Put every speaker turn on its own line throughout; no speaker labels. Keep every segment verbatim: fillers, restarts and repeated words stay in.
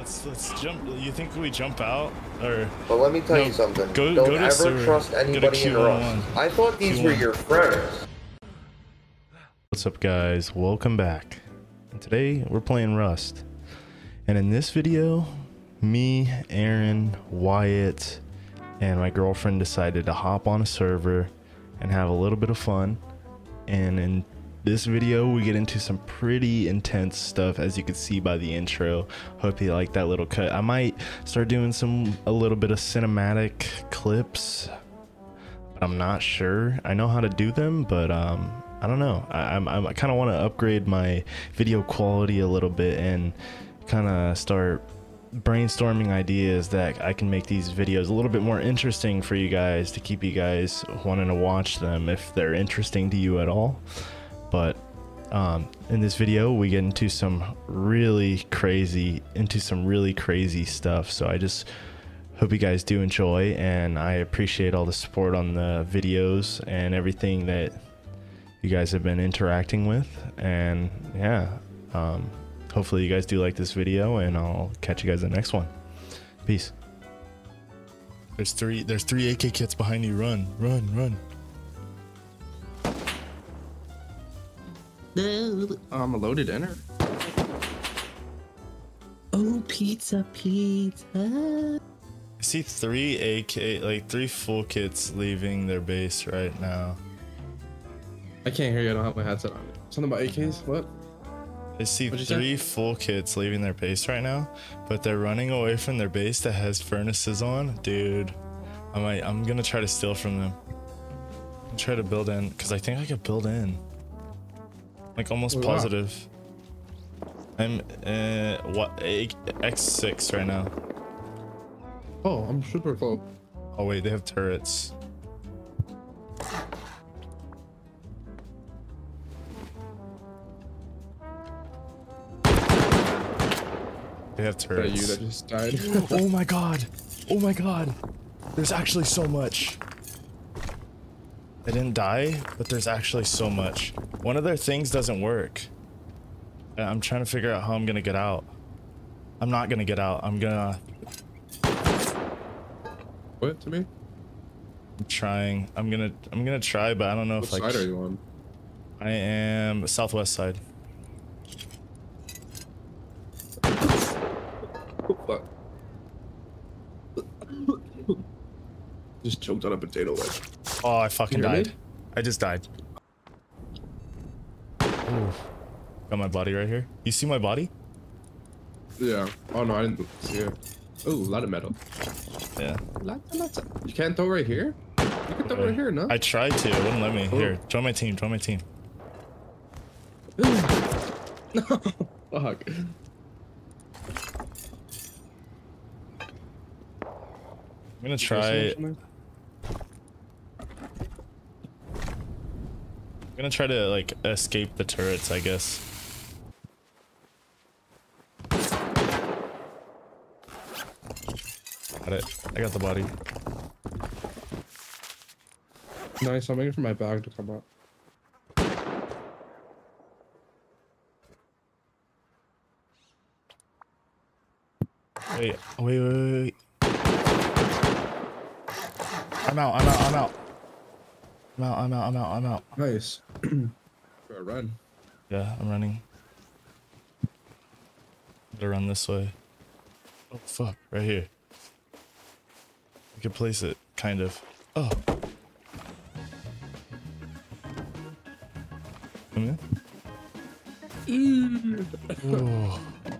Let's let's jump. You think we jump out or?
But let me tell
no,
you something.
Go,
Don't
go to
ever
server.
trust anybody in Rust. I thought these Q one. Were your friends.
What's up, guys? Welcome back. And today we're playing Rust. And in this video, me, Aaron, Wyatt, and my girlfriend decided to hop on a server and have a little bit of fun. And in this video, we get into some pretty intense stuff, as you can see by the intro. Hope you like that little cut. I might start doing some a little bit of cinematic clips, but I'm not sure. I know how to do them, but um, I don't know. I, I'm, I kind of want to upgrade my video quality a little bit and kind of start brainstorming ideas that I can make these videos a little bit more interesting for you guys, to keep you guys wanting to watch them if they're interesting to you at all. But um, in this video, we get into some really crazy, into some really crazy stuff. So I just hope you guys do enjoy, and I appreciate all the support on the videos and everything that you guys have been interacting with. And yeah, um, hopefully you guys do like this video, and I'll catch you guys in the next one. Peace. There's three, there's three A K kits behind you. Run, run, run.
I'm a loaded enter.
Oh, pizza, pizza.
I see three A K, like three full kits leaving their base right now.
I can't hear you. I don't have my headset on. Something about A Ks? What?
I see three full kits leaving their base right now, but they're running away from their base that has furnaces on. Dude, I might, I'm gonna try to steal from them. I'll try to build in, because I think I could build in. Like almost oh, positive. Wow. I'm uh what X six right now.
Oh, I'm super close.
Oh wait, they have turrets. They have turrets.
You that just died.
Oh my god! Oh my god! There's actually so much. They didn't die, but there's actually so much. One of their things doesn't work. I'm trying to figure out how I'm gonna get out. I'm not gonna get out. I'm gonna.
What to me?
I'm trying. I'm gonna. I'm gonna try, but I don't know
what
if like.
What side are you on?
I am southwest side.
Oh, fuck. Just choked on a potato leg.
Oh, I fucking died. Me? I just died. Ooh. Got my body right here. You see my body?
Yeah. Oh no, I didn't see it. Oh, a lot of metal.
Yeah.
Lots, lots of... You can't throw right here? You can throw right, right here, no?
I tried to. It wouldn't let me. Oh. Here, join my team. Join my team.
No. Fuck.
I'm gonna try. I'm gonna try to like escape the turrets, I guess. Got it. I got the body.
Nice. I'm waiting for my bag to come up.
Wait, wait, wait, wait. I'm out, I'm out, I'm out. I'm out, I'm out, I'm out, I'm out.
Nice. Gotta run.
Yeah, I'm running. Gotta run this way. Oh, fuck, right here. I could place it, kind of. Oh. Come in. Oh.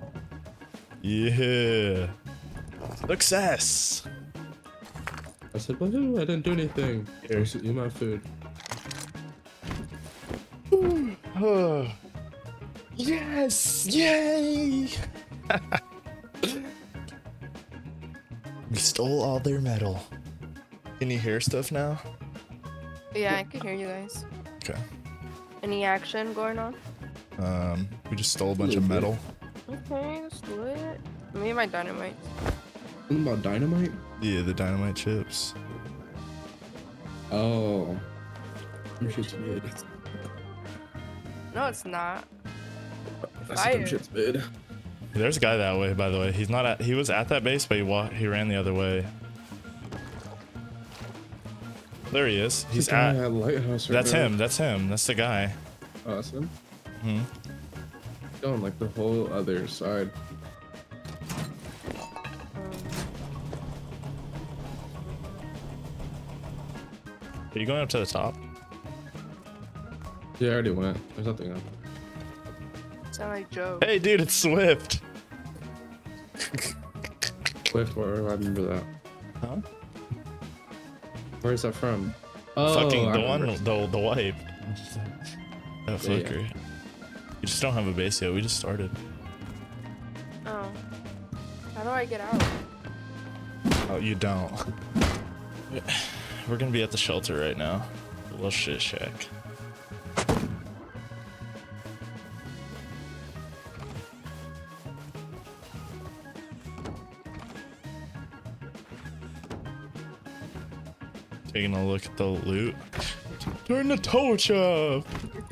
Yeah. Success.
I said, woohoo, I didn't do anything. Here, you my food.
Oh. Yes! Yay! We stole all their metal. Can you hear stuff now?
Yeah, I can hear you guys.
Okay.
Any action going on?
Um, we just stole a bunch of metal.
Okay, let's do it. Me and my dynamite.
Something about dynamite?
Yeah, the dynamite chips.
Oh. Your shit's mid.
No, it's not.
That's some shit's mid.
There's a guy that way, by the way. He's not at, he was at that base, but he walked, he ran the other way. There he is. He's at,
at lighthouse right
that's
now.
him. That's him. That's the guy.
Awesome.
Hmm.
Going like the whole other side.
Are you going up to the top?
Yeah, I already went. There's nothing up.
Sound like Joe.
Hey, dude, it's Swift.
Swift, where I remember that.
Huh?
Where is that from? Oh,
Fucking
I
the one,
remember.
the, the wipe. That flicker.
Yeah.
You just don't have a base yet. We just started.
Oh. How do I get out?
Oh, you don't. We're gonna be at the shelter right now. A little shit shack. Taking a look at the loot. Turn the torch off!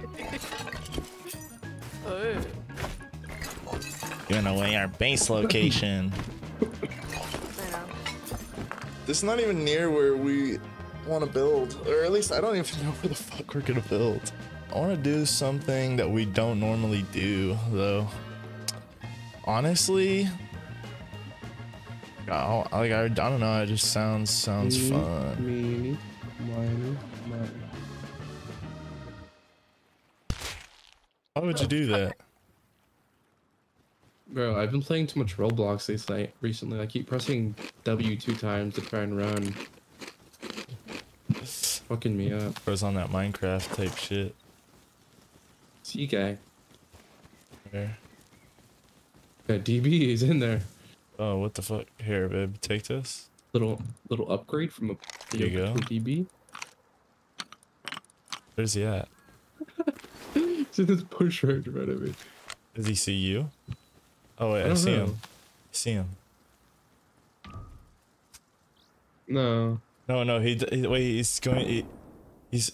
Oh.
Giving away our base location.
I know.
This is not even near where we want to build, or at least I don't even know where the fuck we're gonna build. I want to do something that we don't normally do, though. Honestly, oh, like I, I don't know. It just sounds sounds
Meeny,
fun.
meeny, miny, miny.
Why would you do that?
Bro, I've been playing too much Roblox this night recently. I keep pressing W two times to try and run. It's fucking me up.
I was on that Minecraft type shit.
See guy.
Where?
That D B is in there.
Oh, what the fuck? Here, babe, take this.
Little little upgrade from a
There you go.
D B.
Where's he at?
So this push right in front of me.
Does he see you? Oh wait,
I
I,
don't
see
know.
him. I see him.
No.
No, no, he, he wait, he's going. He, he's.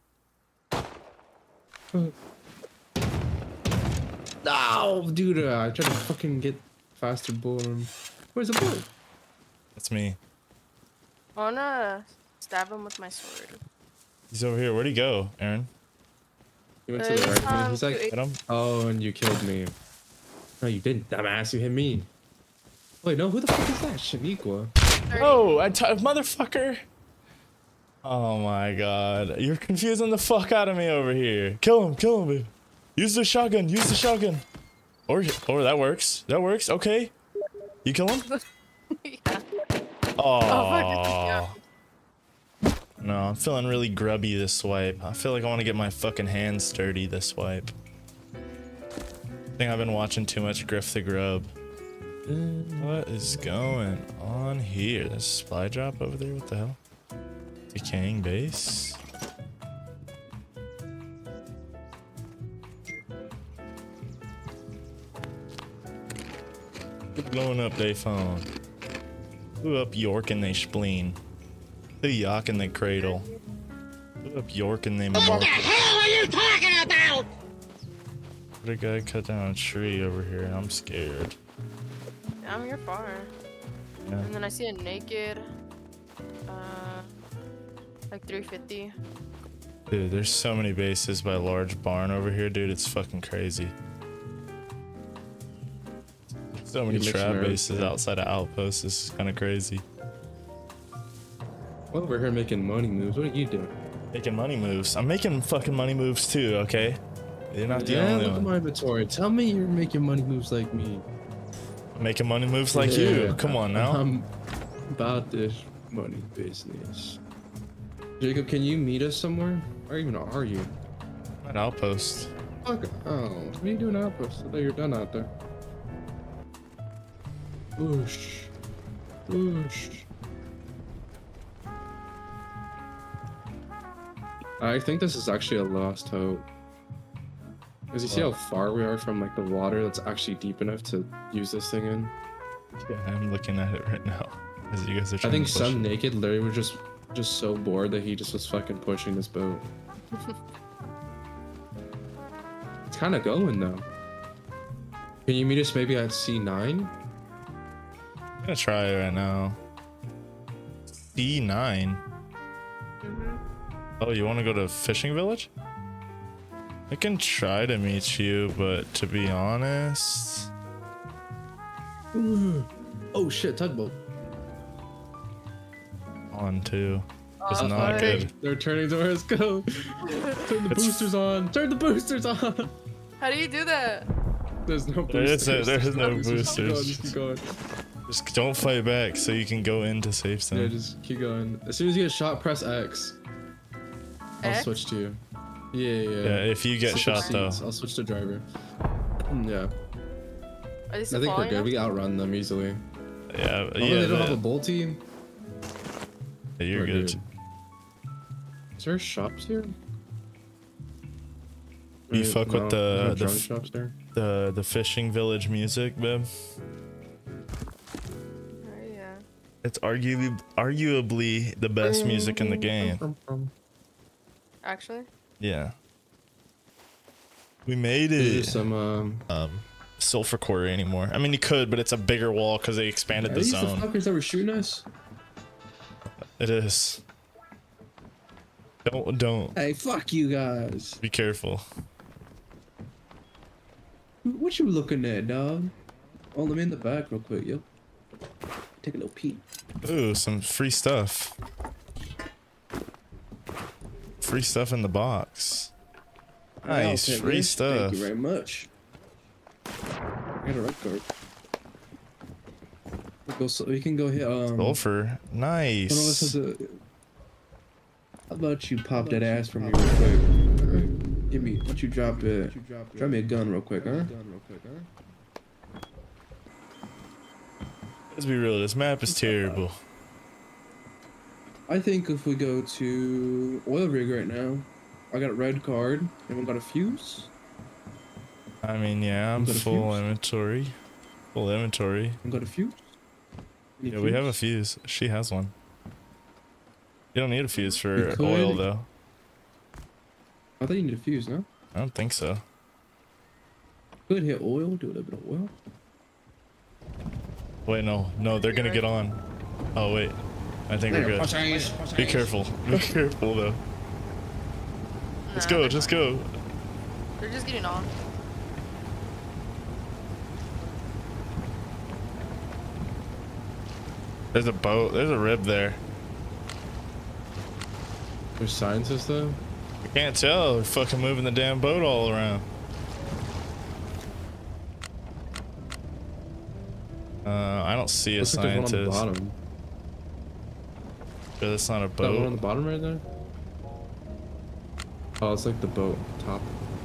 No, dude, uh, I tried to fucking get faster board. Where's the board?
That's me.
I wanna stab him with my sword.
He's over here. Where'd he go, Aaron?
He went
Uh,
to the
he's,
right.
um,
He's like,
Hit him.
oh, and you killed me. No, you didn't, dumbass. You hit me. Wait, no, who the fuck is that? Shaniqua.
Oh, I t motherfucker! Oh my god, you're confusing the fuck out of me over here. Kill him, kill him, babe. Use the shotgun, use the shotgun. Or, or that works. That works. Okay. You kill him?
Yeah.
Oh.
Oh,
No, I'm feeling really grubby this swipe. I feel like I want to get my fucking hands dirty this swipe. I think I've been watching too much Griff the Grub. What is going on here? There's a supply drop over there. What the hell? Decaying base. Good blowing up they phone. Blew up York and they spleen. The Yak and the cradle. Blew up York and they mark.
What the hell are you talking about?
What a guy cut down a tree over here. I'm scared.
I'm your farm.
Yeah.
And then I see a naked, uh, like three fifty.
Dude, there's so many bases by large barn over here, dude. It's fucking crazy. So many
You
trap
missionary,
bases
yeah.
outside of outposts. This is kind of crazy.
Well, we're here making money moves. What are you doing?
Making money moves. I'm making fucking money moves too, okay? You're not the
yeah,
only
look at
one.
my inventory. Tell me you're making money moves like me.
Making money moves like
Yeah,
you. Come on now.
I'm about this money business. Jacob, can you meet us somewhere? Where even are you?
An outpost.
Fuck. Oh, what are you doing outpost? I thought you were done out there. Whoosh. Whoosh. I think this is actually a lost hope. Because you see how far we are from like the water that's actually deep enough to use this thing in?
Yeah, I'm looking at it right now. As you guys are
I
trying
think
to push
some
it.
naked literally was just just so bored that he just was fucking pushing this boat. It's kind of going though. Can you meet us maybe at C nine?
I'm gonna try it right now. C nine.
Mm-hmm.
Oh, you want to go to fishing village? I can try to meet you, but to be honest,
Oh shit, tugboat.
on two. It's
Oh,
not
fuck.
good.
They're turning to us. Go. Turn the
It's-
boosters on. Turn the boosters on.
How do you do that?
There's no
There
boosters.
is no- there is no
Just keep going,
boosters.
just keep going.
Just don't fight back so you can go into safe
Yeah,
zone.
just keep going. As soon as you get shot, press X. I'll
X?
switch to you. Yeah, yeah. yeah.
Yeah, if you get
Switch
shot though.
seats. I'll switch to driver. Yeah,
Are they
I
still
think we're
following
good.
us?
We outrun them easily.
Yeah,
Oh,
yeah,
they don't have a
that-
bull team.
yeah, you're
We're
good.
good. Is there shops here?
You
Wait,
fuck with
no,
the-
there's no
the
drone
f-
shops there.
The the fishing village music, babe.
Oh, yeah.
It's arguably arguably the best music in the game.
Actually?
Yeah. We made
There's
it.
some um.
Um, sulfur quarry anymore. I mean, you could, but it's a bigger wall because they expanded
Are
the
these the
zone.
fuckers that were shooting us?
It is. Don't don't
Hey, fuck you guys.
be careful.
What you looking at, dog? Oh, let me in the back real quick, yo. Take a little peek.
Ooh, some free stuff. Free stuff in the box. Nice,
I'll take
free
this.
stuff.
Thank you very much. I got a red card. We go. So we can go hit. Um,
Sulfur,
one of us has
nice.
a. How about you pop that ass from me real quick? Alright. Give me. Why don't you drop it? Drop me a gun real quick, huh?
Let's be real, this map is terrible.
I think if we go to oil rig right now, I got a red card. Anyone got a fuse?
I mean, yeah, I'm
got a
full
fuse?
inventory. Full inventory.
Anyone got a fuse? Any
Yeah, we have a
fuse?
fuse. She has one. You don't need a fuse for
You could.
oil, though.
I thought you need a fuse, no?
I don't think so.
Could hit oil, do a little bit of oil.
Wait, no, no, they're gonna get on. Oh wait, I think we're good. Be careful. Be careful though. Let's
Nah,
go.
they're
Just
fine.
go.
They're just getting on.
There's a boat. There's a rib there.
There's scientists though.
I can't tell. They're fucking moving the damn boat all around. Uh, I don't see a
Looks like there's one on the
scientist.
bottom.
Yeah, that's not a
That one on the
boat.
bottom right there? Oh, it's like the boat top.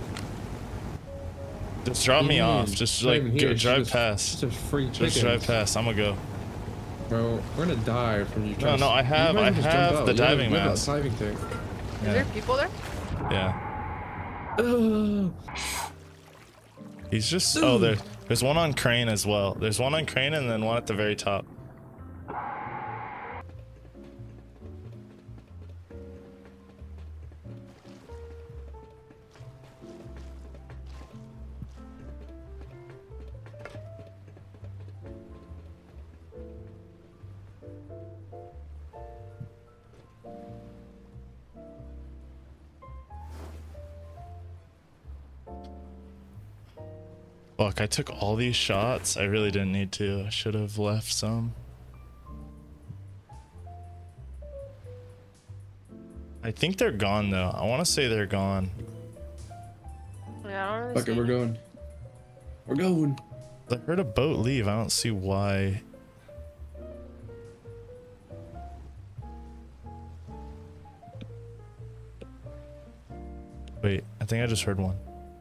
Just drop me
What do you
off.
mean?
Just
It's not
like
even
go,
here, it's
drive
just-
past.
It's a free chicken.
Just drive past. I'm gonna go.
Bro, we're gonna die from you.
No,
trying to-
no, I
you
have-
might
I
as well just
have
jump out.
the
You have-
diving
you have a
mask.
diving tank.
Is
Yeah.
there people there?
Yeah.
Ugh.
He's just. Oh, there. There's one on crane as well. There's one on crane and then one at the very top. Fuck, I took all these shots. I really didn't need to. I should have left some. I think they're gone though. I want to say they're gone.
Yeah, I don't really
Fuck
see
it, we're
any.
going. We're going.
I heard a boat leave. I don't see why. Wait, I think I just heard one.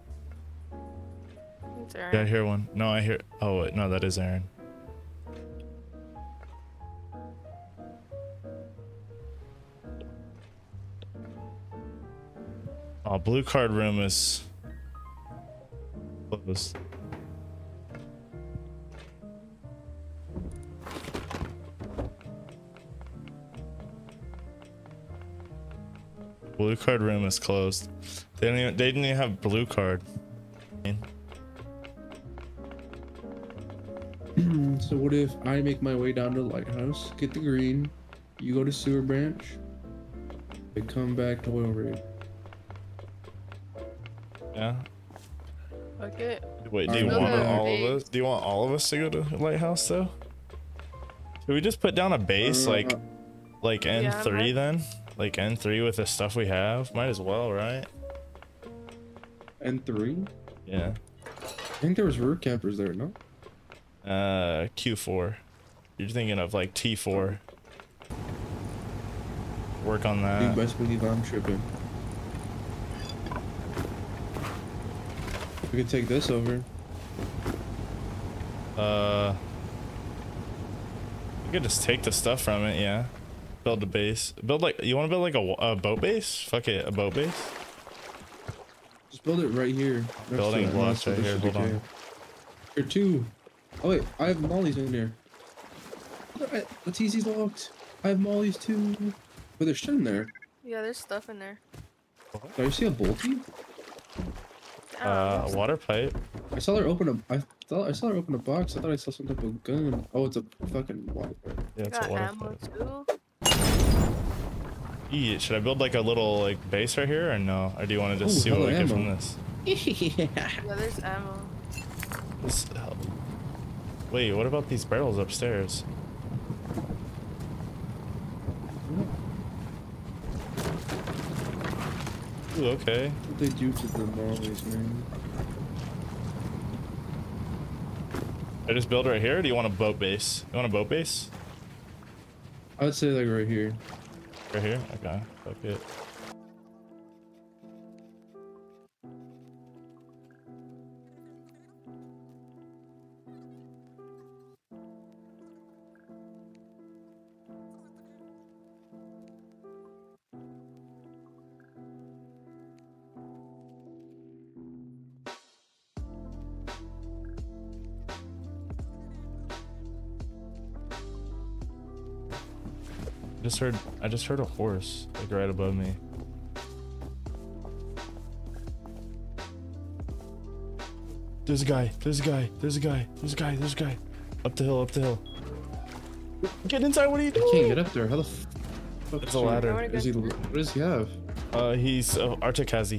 It's Aaron.
Did I hear one? No, I hear. Oh, wait, no, that is Aaron. Oh, blue card room is closed. Blue card room is closed. They didn't even, they didn't even have blue card.
So what if I make my way down to the lighthouse, get the green, you go to sewer branch, I come back to oil rig.
Yeah.
Okay.
Wait, do you
Alright,
want
well,
all of us? Do you want all of us to go to lighthouse though? Should we just put down a base
Uh,
like, like N three
Yeah,
then? Like N three with the stuff we have? Might as well, right?
N three?
Yeah.
I think there was root campers there, no?
Uh, Q four. You're thinking of like T four. Work on
You
that.
best believe I'm tripping. We could take this over.
Uh, we could just take the stuff from it, yeah. Build a base. Build like, you want to build like a, a boat base? Fuck it, a boat base.
Just build it right here. next to
Building
it, and
blocks
that's what
right
this
here,
should
hold
be.
on.
Here too. Oh wait, I have mollies in there. Alright, the T C's locked. I have mollies too. But there's shit in there.
Yeah, there's stuff in there.
Do I see a bolty?
Uh, a water pipe.
I saw her open a. I thought I saw her open a box. I thought I saw some type of gun. Oh, it's a fucking water pipe.
Yeah,
I
it's a
got
water
ammo
pipe.
too.
Yeah, should I build like a little like base right here or no? Or do you want to just
Ooh,
see what we
hella
get from
ammo.
this?
Yeah, there's ammo.
This hell. Wait, what about these barrels upstairs? Ooh, okay.
What they do to the mollies, man?
I just build right here, or do you want a boat base? You want a boat base?
I would say like right here.
Right here? Okay, fuck it. I just heard I just heard a horse like right above me. There's a guy, there's a guy, there's a guy, there's a guy, there's a guy. Up the hill, up the hill. Get inside, what are you
I
doing?
can't get up there. How the f fuck
It's
is
a
he-
ladder.
I wanna go
Is he?
to-
What does he have?
Uh he's uh, Arctic Hazy.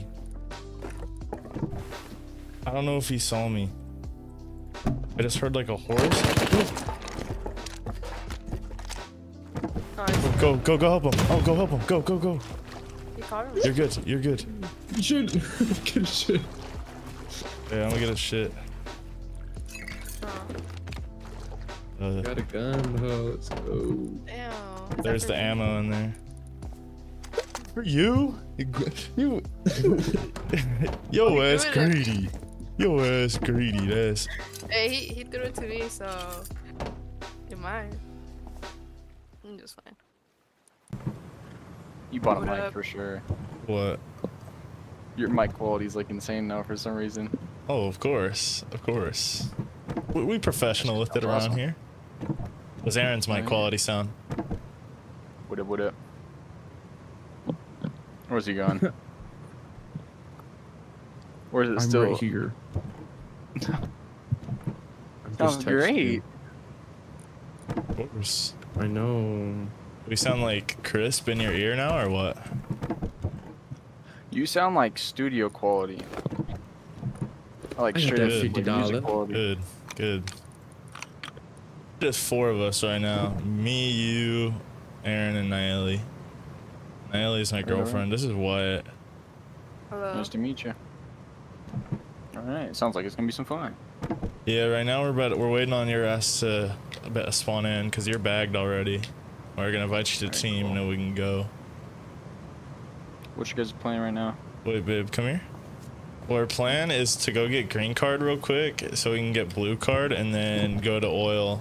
I don't know if he saw me. I just heard like a horse.
Oh, he's-
Go, go, go help him. Oh, go help him. Go, go, go.
he caught him.
You're good, you're good.
Shit! Good shit.
Yeah, I'm gonna get a shit.
Oh,
Uh,
Got a gun. Oh, let's go.
damn.
there's the ammo in there. For you? You. Yo ass
doing it.
greedy. Yo ass greedy. That's.
Hey, he, he threw it to me, so you're mine. I'm just fine.
You bought a
What
mic
up?
for sure.
What?
Your mic quality is like insane now for some reason.
Oh, of course, of course. We, we professional with it
That's
around
awesome.
here. Was Aaron's mic quality sound?
What up, what up? Where's he going? Where's it
I'm
still?
right here. I'm
Sounds
texting.
great.
Of course.
I know.
We sound like crisp in your ear now, or what?
You sound like studio quality. I like
I got
straight
that
up
fifty
like
dollar.
music quality.
Good, good. Just four of us right now. Me, you, Aaron, and Naeli. Naeli's my girlfriend. This is Wyatt.
Hello.
Nice to meet you. All right, sounds like it's gonna be some fun.
Yeah, right now we're about we're waiting on your ass to about spawn in because you're bagged already. We're gonna invite you to the
Alright,
team
cool.
and then we can go.
What you guys playing right now?
Wait, babe, come here. Well, our plan is to go get green card real quick so we can get blue card and then go to oil.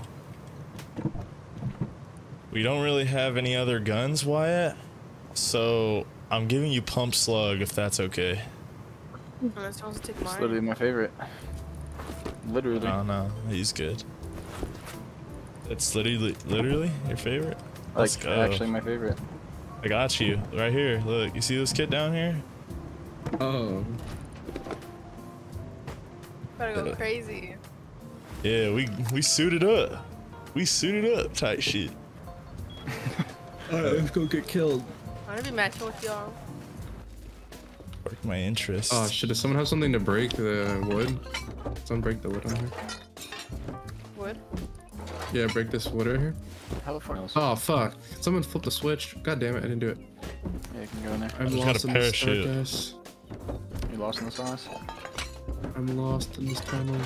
We don't really have any other guns, Wyatt. So I'm giving you pump slug if that's okay.
Am I supposed to take
It's
mine?
literally my favorite. Literally.
No, no, he's good. It's literally, literally your favorite. Let's
like
go.
actually my favorite.
I got you right here. Look, you see this kit down here?
Oh.
Gotta go crazy.
Yeah, we we suited up. We suited up type shit.
Alright, let's go get killed.
I'm gonna be matching with y'all.
Spark my interest.
Oh shit, does someone have something to break the wood? Someone break the wood on here.
Wood?
Yeah, break this wood right here.
How the fuck else?
Oh fuck. Someone flipped the switch. God damn it, I didn't do it.
Yeah, you can go in there.
I'm
just got
lost
a
in this
parachute.
darkness.
You lost in the sauce?
I'm lost in this tunnel.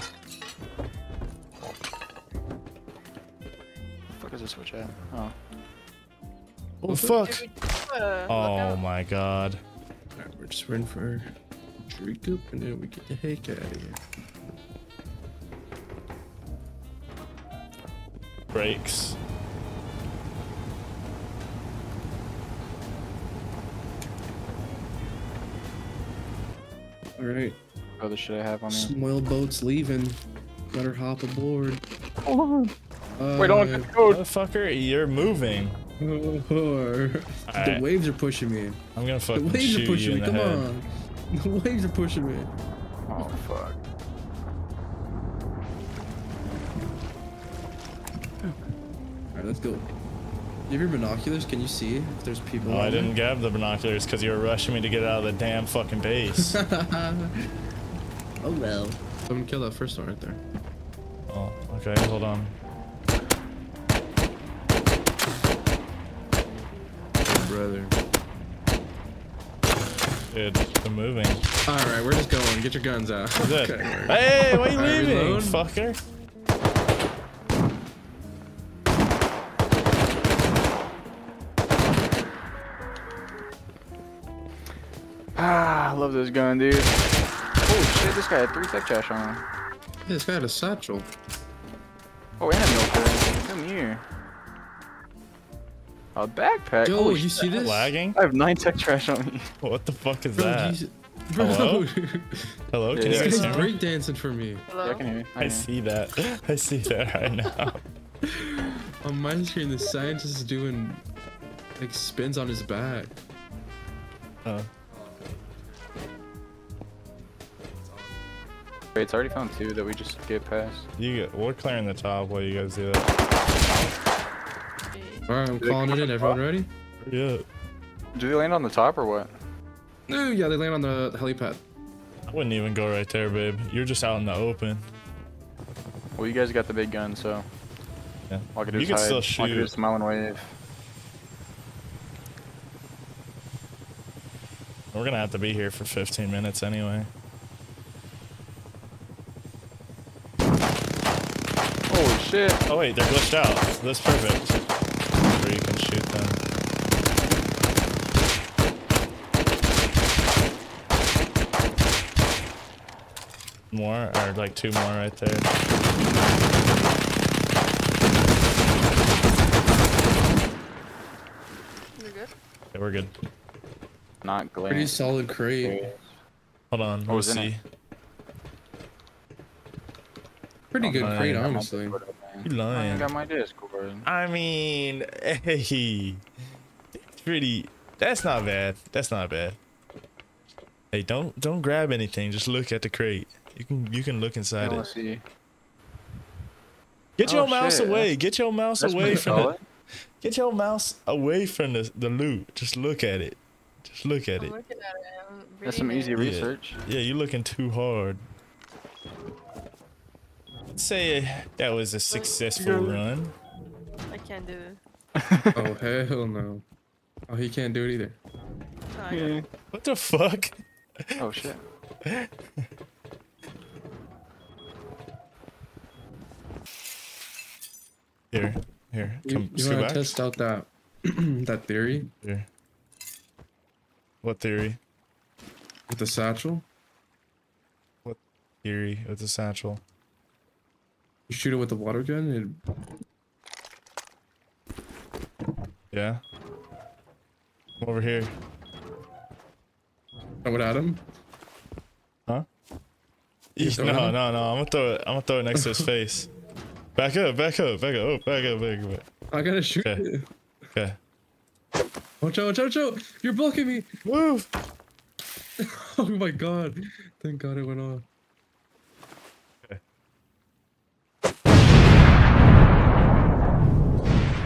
Fuck is this switch at? Oh.
Oh fuck!
Uh,
Oh my god.
Alright, we're just waiting for a drink up and then we get the heck out of here.
Brakes.
Alright.
Oh, the shit I have on me.
Small boat's leaving. Better hop aboard.
Hold on.
Uh,
Wait, don't get the code.
Motherfucker, you're moving.
the
Alright.
waves are pushing me.
I'm gonna
The
fucking
waves are
shoot you
pushing
in
me.
the
Come
head.
on. The waves are pushing me.
Oh, fuck.
Alright, let's go. You have your binoculars? Can you see if there's people?
Oh, I
out
didn't grab the binoculars because you were rushing me to get out of the damn fucking base.
there?
Oh well.
Someone kill that first one right there.
Oh, okay, hold on.
Brother.
Dude, they're moving.
Alright, we're just going. Get your guns out.
Good.
Okay, we're-
Hey, why are you
Alright,
leaving,
reload.
fucker?
Ah, I love this gun, dude. Holy shit, this guy had three tech trash on him.
Yeah, this guy had a satchel.
Oh, and a milk. Come here. A backpack.
Yo,
Holy
you
shit.
see this?
Lagging?
I have nine tech trash on me.
What the fuck is
Bro,
that?
Jesus- Bro,
Hello? Hello, can
Yeah,
you
this
guys
guy's
hear me?
break dancing for me.
Hello?
Yeah, I can hear you. I
I
can hear you.
see that. I see that right now.
On my screen, the scientist is doing like spins on his back.
Oh.
Wait, it's already found two that we just get past.
You get, we're clearing the top while you guys do that.
Alright, I'm calling it in. Everyone ready?
Yeah.
Do they land on the top or what?
No, yeah, they land on the helipad.
I wouldn't even go right there, babe. You're just out in the open.
Well, you guys got the big gun, so
Yeah.
all I can do
You
is
can
hide.
still
All I can do
shoot.
is smile and wave.
We're gonna have to be here for fifteen minutes anyway.
Holy shit!
Oh wait, they're glitched out. That's perfect. Where you can shoot them. More, or like two more right there.
You're good?
Okay, we're good.
Not
Pretty
glaring.
solid crate.
Hold on,
What was
let's
in
see.
it?
Pretty
Oh,
good
man.
crate,
I got
honestly.
You
I
lying.
got my Discord.
I mean, hey, it's pretty. That's not bad. That's not bad. Hey, don't don't grab anything. Just look at the crate. You can you can look inside
Let's
it.
see.
Get
Oh,
your mouse
shit.
away. Get your mouse
That's
away
pretty
from
solid.
it. Get your mouse away from the the loot. Just look at it. Just look at
I'm
it.
looking at it. I'm
That's some
reading
easy
it.
research.
Yeah, you're looking too hard. Let's say that was a successful run.
I can't do it.
Oh, hell no. Oh, he can't do it either.
No, I got it.
What the fuck?
Oh shit.
Here, here.
You,
Come,
you
scoot
want
back.
to test out that that theory
Here. What theory?
with the satchel?
Theory with the satchel.
You shoot it with the water gun.
Yeah. Come over here.
It, oh, with Adam?
Huh?
You
No,
throw it
no,
at him?
no. I'm gonna throw it. I'm gonna throw it next to his face. Back up, back up, back up. Oh, back up, back up.
I gotta shoot
Okay.
it.
Okay.
Watch out, watch out, watch out! You're blocking me!
Move.
Oh my god. Thank god it went off.
Okay.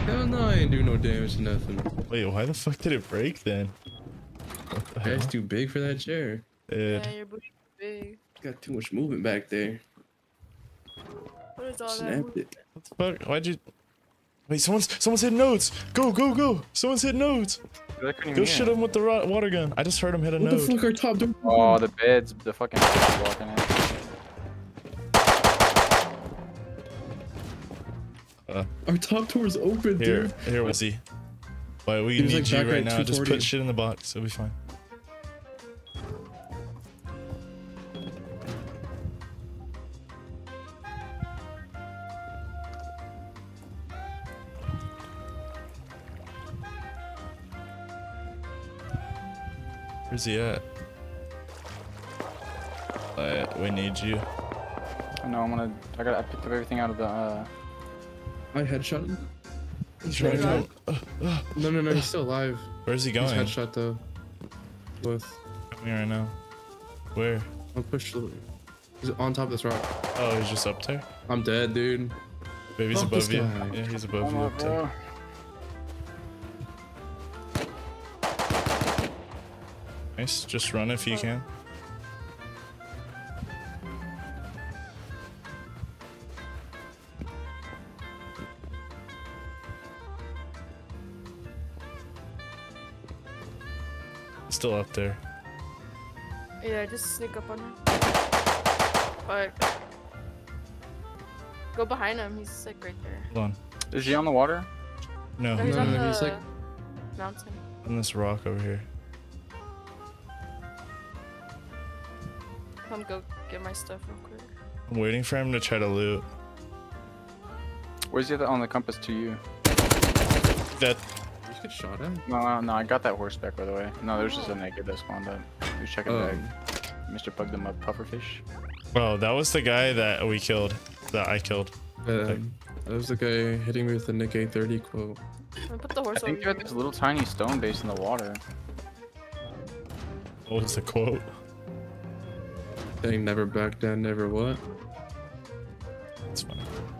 Hell no, I ain't do no damage to nothing.
Wait, why the fuck did it break then?
That's too big for that chair.
Dude.
Yeah, your booty big.
Got too much movement back there.
What is all that?
Snapped
movement?
it.
What the fuck? Why'd you? Wait, someone's someone's hitting nodes. Go, go, go! Someone's hitting nodes. Go shoot him with the ro- water gun. I just heard him hit a
What
node.
the fuck are top door?
Oh, the beds, the fucking beds walking in.
Uh,
Our top door's open,
here,
dude.
here, we'll see. Wait, we
He was,
need
like,
you
back
right
at
now. Just
two forty.
put shit in the box. It'll be fine. Where's he at? Uh, we need you.
I know, I'm gonna. I got. I picked up everything out of the. uh...
I headshot him.
He's trying to come. Uh, uh,
No, no, no, he's still alive.
Where's he
He's
going?
headshot though. With.
Coming right now. Where?
I'll push the. He's on top of this rock.
Oh, he's just up there.
I'm dead, dude.
Baby's
Fuck
above
this
you.
guy.
Yeah, he's above
Oh
you
my
up there.
bro.
Nice. Just run if you can. Still up there.
Yeah, just sneak up on him. But go behind him. He's like right there.
Hold on.
Is he on the water?
No,
No, he's
no,
on
no,
the
he's, like-
mountain.
on this rock over here.
Come go get my stuff real quick.
I'm waiting for him to try to loot.
Where's the other on the compass to you?
That
You just get shot at?
No, no, no, I got that horseback by the way. No, there's just a naked that spawned up. He was checking
Oh.
back. Mister Pug them up, pufferfish.
oh, that was the guy that we killed. That I killed.
Um, that was the guy hitting me with the Nick eight thirty quote.
I put the
I
horse
think
over
they're
here.
at this little tiny stone base in the water.
What was the quote?
Saying never back down, never what?
That's funny.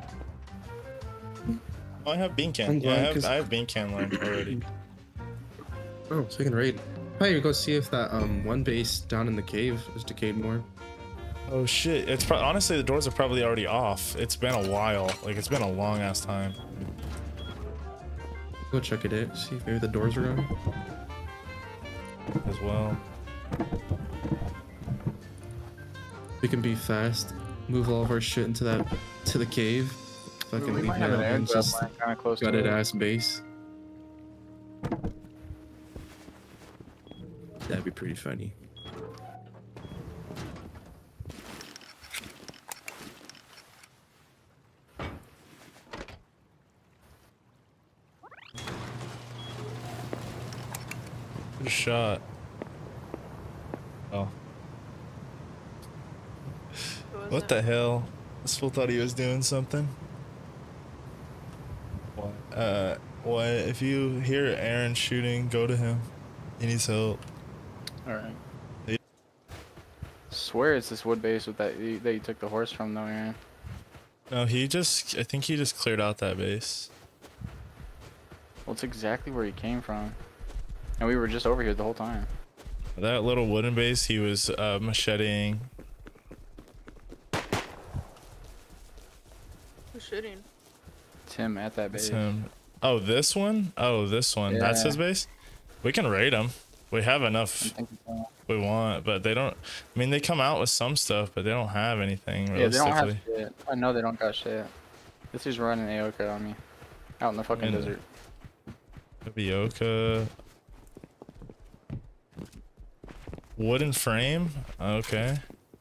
Oh, I have bean
I'm
can. Yeah, I
glad,
have,
'cause-
I have bean can learned already.
Oh, second raid. Hey, go see if that um one base down in the cave is decayed more.
Oh shit! It's pro- honestly the doors are probably already off. It's been a while. Like it's been a long ass time.
Go check it out. See if maybe the doors are on.
As well.
We can be fast. Move all of our shit into that to the cave. Fucking
We
leave
might have an
now and
airdrop
just
line kind of close to
gutted
it.
ass base. That'd be pretty funny.
Good shot. Oh.
Who was
What
it?
the hell? This fool thought he was doing something. What? Uh, what? If you hear Aaron shooting, go to him. He needs help.
Alright.
They-
Swear it's this wood base with that you, that you took the horse from though, Aaron.
No, he just. I think he just cleared out that base.
Well, it's exactly where he came from. And we were just over here the whole time.
That little wooden base, he was uh, macheting.
Who's shooting?
Tim at that base.
That's him. Oh, this one? Oh, this one. That's
Yeah.
his base? We can raid him. We have
I'm
enough
thinking so.
we want, but they don't. I mean, they come out with some stuff, but they don't have anything
Yeah, they don't have
realistically.
shit. I know they don't got shit. This is running Aoka on me. Out in the fucking
And-
desert.
Bioka. Wooden frame? Okay.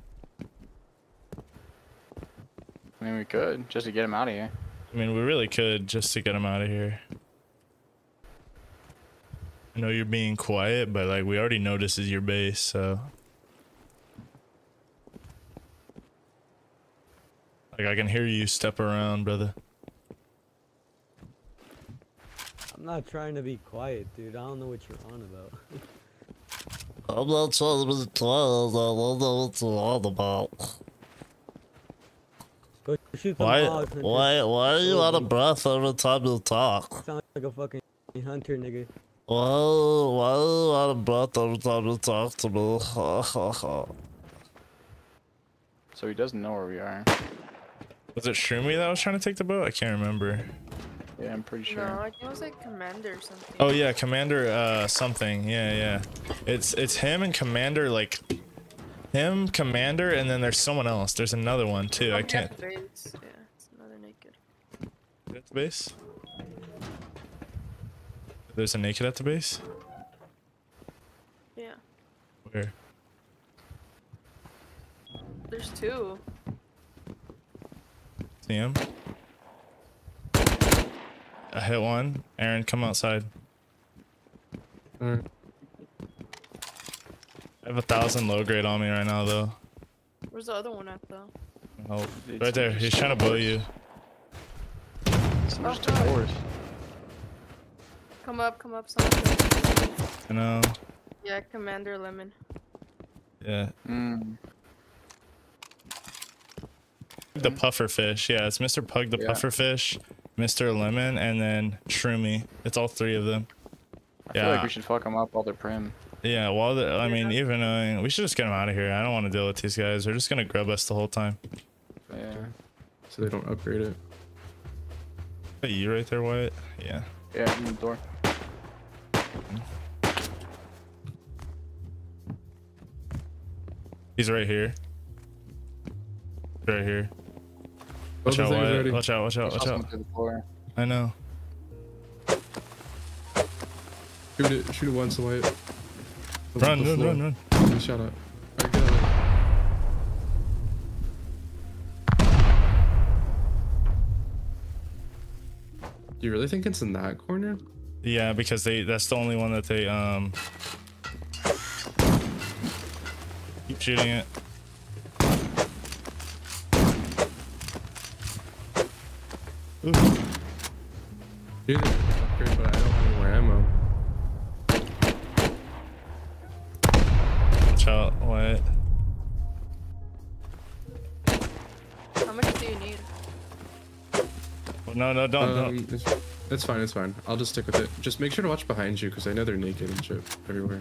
I mean, we could, just to get him out of here.
I mean, we really could just to get him out of here. I know you're being quiet, but like we already know this is your base, so. Like I can hear you step around, brother.
I'm not trying to be quiet, dude. I don't know what you're on about.
I'm not trying to be quiet. I don't know what you're on about.
Go shoot some
Why,
hogs, Hunter.
why, why are you out of breath every time you talk?
Sound like a fucking hunter, nigga.
Why, why are you out of breath every time you talk to me?
So he doesn't know where we are.
Was it Shroomy that was trying to take the boat? I can't remember.
Yeah, I'm pretty sure.
No, I think it was like Commander or something.
Oh yeah, Commander uh something. Yeah, yeah. It's it's him and Commander, like him, Commander, and then there's someone else. There's another one too.
Oh,
I can't.
yeah, it's another naked.
At the base? There's a naked at the base?
Yeah.
Where?
There's two.
See him? I hit one. Aaron, come outside.
Alright.
I have a thousand low grade on me right now though.
Where's the other one at though?
Oh, right there. He's trying to blow you.
So there's two doors.
Come up, come up, someone.
I know.
Yeah, Commander Lemon.
Yeah.
Mm.
The puffer fish. Yeah, it's Mister Pug the
Yeah.
puffer fish, Mister Lemon, and then Shroomy. It's all three of them.
I
Yeah.
feel like we should fuck them up while they're prim.
Yeah, well, the, I mean, even uh, we should just get them out of here. I don't want to deal with these guys. They're just gonna grub us the whole time.
Yeah.
So they don't upgrade it.
Hey, you right there, Wyatt? Yeah.
Yeah, in the door.
He's right here. Right here. Watch
Both
out,
things
Wyatt.
ready.
Watch out, watch out,
I saw
watch
someone
out.
through the floor.
I know.
Shoot it, shoot it once away.
Run, run, run, run.
Shut up. Alright, get out of there. Do you really think it's in that corner?
Yeah, because they that's the only one that they um keep shooting it. Ooh.
Shoot it. Upgrade, but I don't have any more ammo.
Watch out, what?
How much do you need?
No, no, don't,
Um,
don't.
it's, it's fine, it's fine. I'll just stick with it. Just make sure to watch behind you, because I know they're naked and shit everywhere.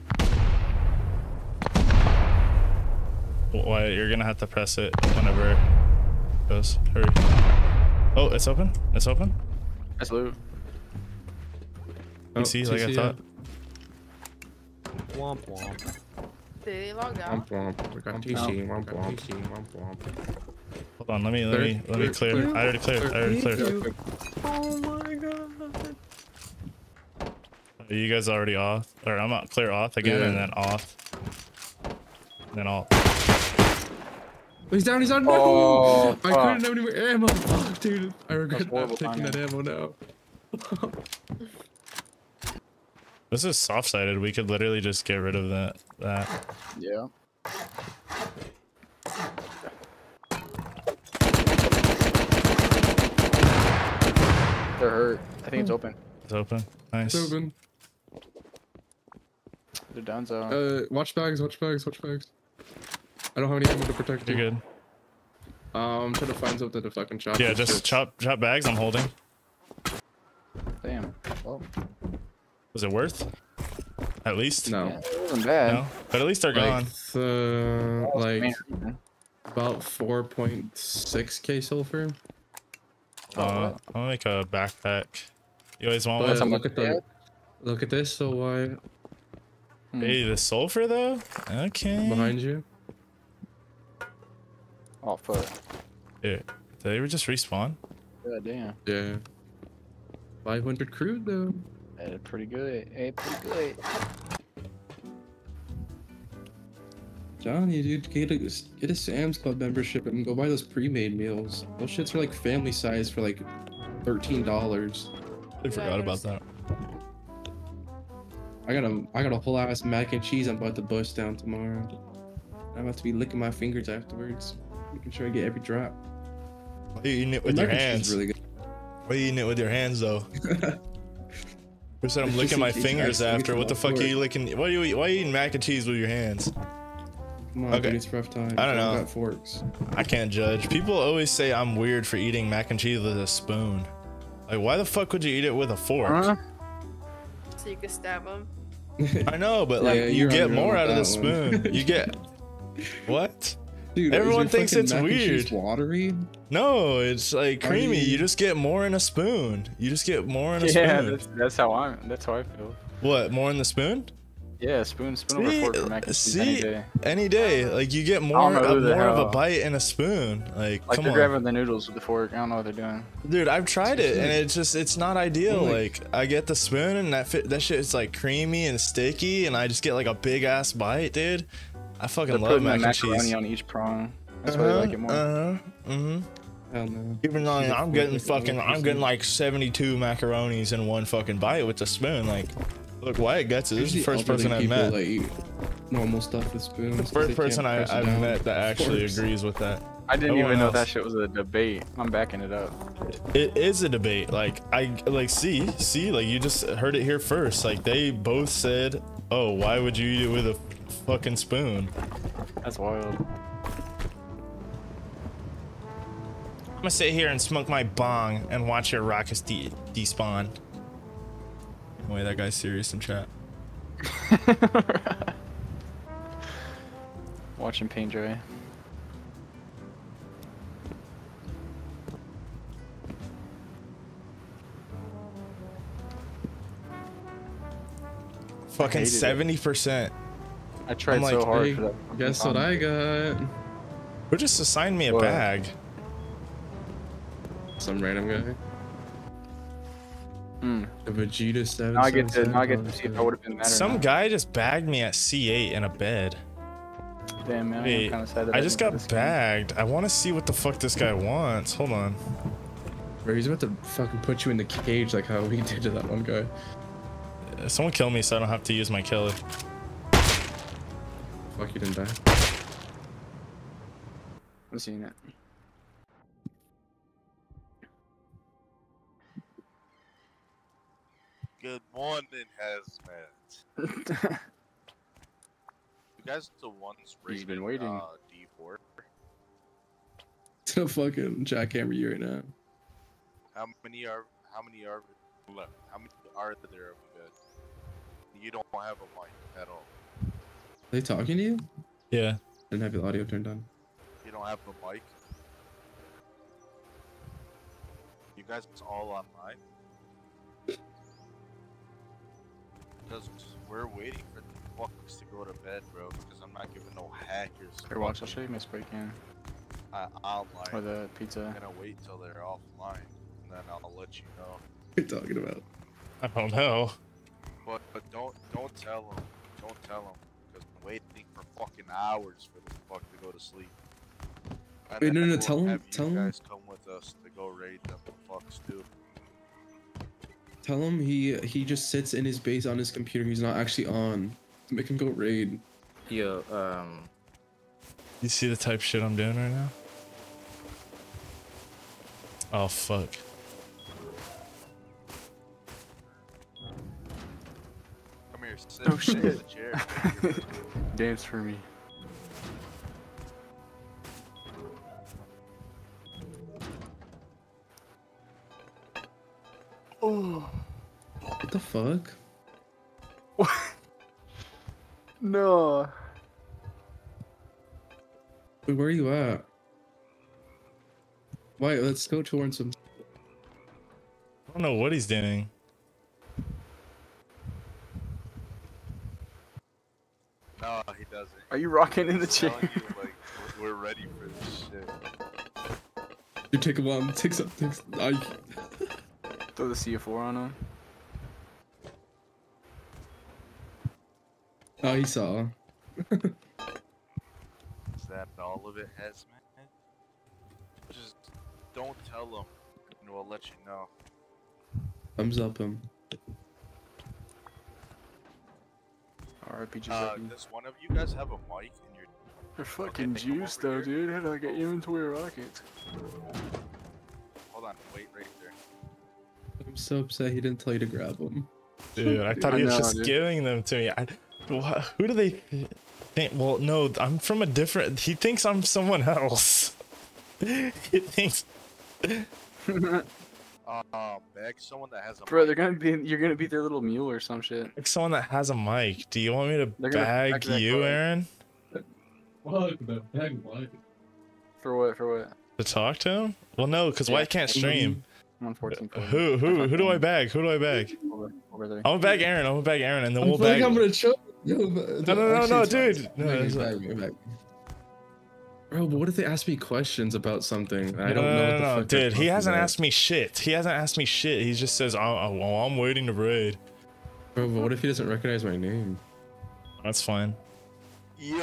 Why you're gonna have to press it whenever it goes. Hurry. Oh, it's open. It's open.
That's loot.
Oh,
You see, like I
T C,
thought.
Womp womp.
Did they log
yeah.
out?
Womp womp. We got T C. Womp womp. T C. Womp womp.
Hold on, let me, let me, let me
Clear,
clear.
clear.
I already cleared. I already cleared.
Oh my god.
You guys already off, or I'm out clear off again,
Yeah.
and then off, and then off.
He's down, he's on. No!
Oh,
I
fuck.
couldn't have any more ammo. Fuck, dude. I regret
That's horrible
not taking
timing.
that ammo now.
This is soft-sided. We could literally just get rid of that. That.
Yeah. They're hurt. I think it's open.
It's open. Nice.
It's open.
They're down zone.
Uh, watch bags, watch bags, watch bags. I don't have any ammo to protect
You're
you.
good.
Um, I'm trying to find something to fucking chop.
Yeah,
this
just
shit.
chop, chop bags. I'm holding.
Damn. Well,
Was it worth? At least.
No.
yeah, it wasn't bad.
No. But at least they're gone.
Like, uh, like
Man.
about four point six K sulfur.
Uh, I'll make a backpack. You guys want
But
one?
look at the, look at this. So why
Hmm.
Hey, the sulfur though? Okay.
behind you?
Oh, fuck.
Here. Did they ever just respawn?
God damn.
Yeah. five hundred crude though.
Hey, pretty good. Hey, pretty good.
Johnny, dude, get a, get a Sam's Club membership and go buy those pre-made meals. Those shits are like family size for like thirteen dollars.
I forgot about that.
I got a I got a whole ass mac and cheese I'm about to bust down tomorrow. I'm about to be licking my fingers afterwards, making sure I get every drop.
Why are you eating it
The
with your
mac and cheese
hands?
is really good.
Why are you eating it with your hands though? Who said I'm
It's
licking
just
my
in case
fingers
I accidentally
after? What the
fall
fuck are
for it.
you licking? Why are you, why are you eating mac and cheese with your hands?
Come on,
Okay.
dude, it's rough time.
I don't know.
Got forks.
I can't judge. People always say I'm weird for eating mac and cheese with a spoon. Like, why the fuck would you eat it with a fork?
Huh?
So you can stab them.
I know, but like
Yeah,
you
you're on
get
your own
more
with
out of the
that one.
spoon. You get what?
Dude,
Everyone
is your
thinks
fucking
it's
mac and cheese
weird.
watery?
No, it's like
Are
creamy.
you-
You just get more in a spoon. You just get more in a
Yeah,
spoon.
that's, that's how I that's how I feel.
What? More in the spoon?
Yeah, spoon spoon
See,
over fork for mac and cheese
see,
any day.
any day. Like you get
I
more,
don't know who
uh,
the
more of a
hell-
bite in a spoon. Like,
Like
come
they're
on,
grabbing the noodles with the fork. I don't know what they're doing.
dude. I've tried it, and it's just it's not ideal.
Oh my-
Like I get the spoon, and that fit, that shit is like creamy and sticky, and I just get like a big ass bite, dude. I fucking
They're
love
putting the
mac and
macaroni
cheese.
on each prong. That's why I like it more.
Uh-huh. Mm-hmm.
Hell no.
Even though
Shoot a
I'm
fork
getting
like a
fucking,
little
I'm getting
person.
like seventy-two macaronis in one fucking bite with a spoon. Like, look, Wyatt gets it. This is the
Usually
first person
elderly
I've
people
met.
that eat normal stuff with spoons.
The
'cause
first
they
person
can't
I,
press it
I've
down
met that actually
forks.
agrees with that.
I didn't
Everyone
even know
else.
that shit was a debate. I'm backing it up.
It is a debate. Like I like see see like you just heard it here first. Like they both said, "Oh, why would you eat it with a fucking spoon?"
That's wild.
I'm gonna sit here and smoke my bong and watch your rockets de despawn. Wait, that guy's serious in chat.
Watching paint dry.
Fucking
hated it.
seventy percent.
I tried
like,
so hard
Hey,
for that.
guess what I got?
Who just assigned me a
What?
bag?
Some random guy.
Mm.
A Vegeta seven.
Now I get to now I get to see if I would have been mad or
Some
not.
guy just bagged me at C eight in a bed.
Damn man,
Wait,
I'm kind of sad that
I just
didn't
got
get this game.
bagged. I want to see what the fuck this guy wants. Hold on.
Bro, he's about to fucking put you in the cage like how he did to that one guy.
Someone kill me so I don't have to use my killer.
Fuck, you didn't die.
I'm seeing it.
Good morning, hazmat. You guys the ones
He's
rated,
been waiting.
uh, D four?
To fucking jackhammer you right now.
How many are, how many are, look, how many are there of you guys? You don't have a mic at all.
Are they talking to you?
Yeah.
Didn't have your audio turned on.
You don't have a mic. You guys all online? Because we're waiting for the fuckers to go to bed, bro. Because I'm not giving no hackers.
Here, watch. I'll show you my spray can
uh, online.
or the pizza.
I'm gonna wait till they're offline, and then I'll let you know.
What are you talking about?
I don't know.
But but don't don't tell them. Don't tell them because I'm waiting for fucking hours for this fuck to go to sleep. And
Wait, no,
then
no,
we'll
tell 'em-
have you
tell 'em.
guys come with us to go raid them fucks too.
Tell him he he just sits in his base on his computer. He's not actually on. Make him go raid.
Yo, um,
You see the type of shit I'm doing right now? Oh fuck.
Come here, sit,
Oh,
sit in
shit.
the chair.
Dance for me. Oh.
What the fuck?
No.
Wait, where are you at? Why? Let's go towards him.
I don't know what he's doing.
No, he doesn't.
Are you rocking in the
He's
chair?
telling you, like, we're we're ready for this shit.
You take him on. Take some. Take some I,
Throw the C four on him.
oh, he saw.
Is that all of it, hazmat? Just don't tell them, and we'll let you know.
Thumbs up him.
R I P G.
Uh, does one of you guys have a mic in your?
You're fucking
Okay, come
juiced
over
though,
here.
dude. How do I get inventory rockets?
Hold on, wait right there.
I'm so upset he didn't tell you to grab him.
Dude, I thought
I
he was
know,
just
dude.
giving them to me. I, wha- who do they? think, well, no, I'm from a different. He thinks I'm someone else. He thinks.
Uh, beg someone that has a
Bro,
mic.
they're gonna be. You're gonna be their little mule or some shit.
Like someone that has a mic. Do you want me to
They're gonna
bag
back that
you,
car.
Aaron?
Fuck the bag what?
For what? For what?
To talk to him? Well, no, because
Yeah,
White can't stream.
I'm on fourteen.
Who? Who? Who do I bag? Who do I bag?
Over, over there.
I'm gonna bag Aaron. I'm gonna bag Aaron, and then
I
we'll
feel like
bag.
I'm gonna choke. No, but,
No, no, no,
actually,
no,
it's fine.
dude. No,
Bag me,
it's not-
bag me, bag me. Bro, but what if they ask me questions about something? I
No,
don't
no,
know
no,
what the
no,
fuck they're
dude. He
talking
hasn't
about.
asked me shit. He hasn't asked me shit. He just says, "Oh, oh, well, I'm waiting to raid."
Bro, but what if he doesn't recognize my name?
That's fine.
Yo,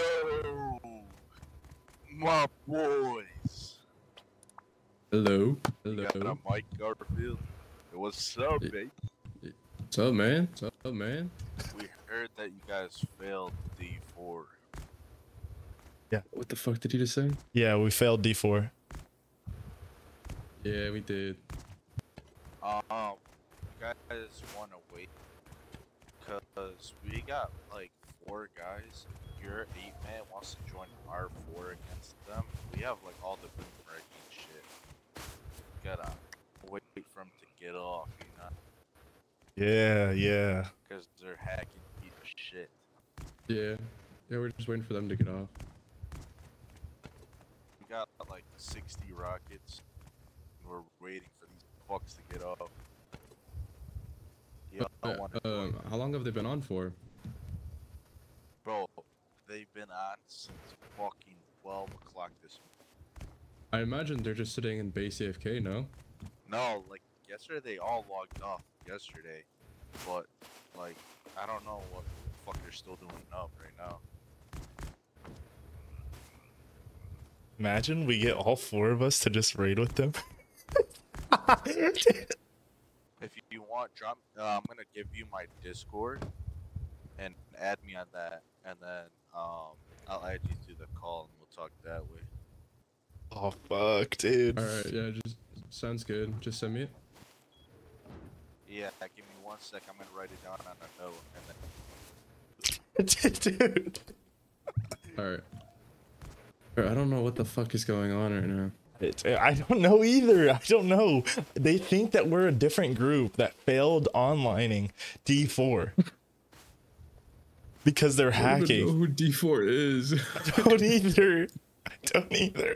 my boys.
Hello?
You
Hello?
got a Mike Garfield. What's up, baby?
What's up, man? What's up, man?
We heard that you guys failed D four.
What the fuck did you just say?
Yeah, we failed D four.
Yeah, we did.
Um, you guys want to wait? Because we got like four guys. Your eight man wants to join our four against them. We have like all the boomerang shit. We gotta wait for them to get off, you know?
Yeah, yeah.
Because they're hacking piece of shit.
Yeah. Yeah, we're just waiting for them to get off.
We got like sixty rockets. And we're waiting for these fucks to get off. Yeah, I
Uh,
want to
um, how long have they been on for?
Bro, they've been on since fucking twelve o'clock this morning.
I imagine they're just sitting in base A F K, no?
No, like yesterday they all logged off yesterday, but like I don't know what the fuck they're still doing up right now.
Imagine we get all four of us to just raid with them.
If you want, drop. Uh, I'm gonna give you my Discord and add me on that, and then um I'll add you to the call and we'll talk that way.
Oh fuck, dude.
Alright, yeah, just sounds good. Just send me it.
Yeah, give me one sec. I'm gonna write it down on a note, and then
Dude.
Alright. Bro, I don't know what the fuck is going on right now.
It, I don't know either. I don't know. They think that we're a different group that failed onlining D four. Because they're
I don't even know
hacking.
who D four is.
I don't either. I don't either.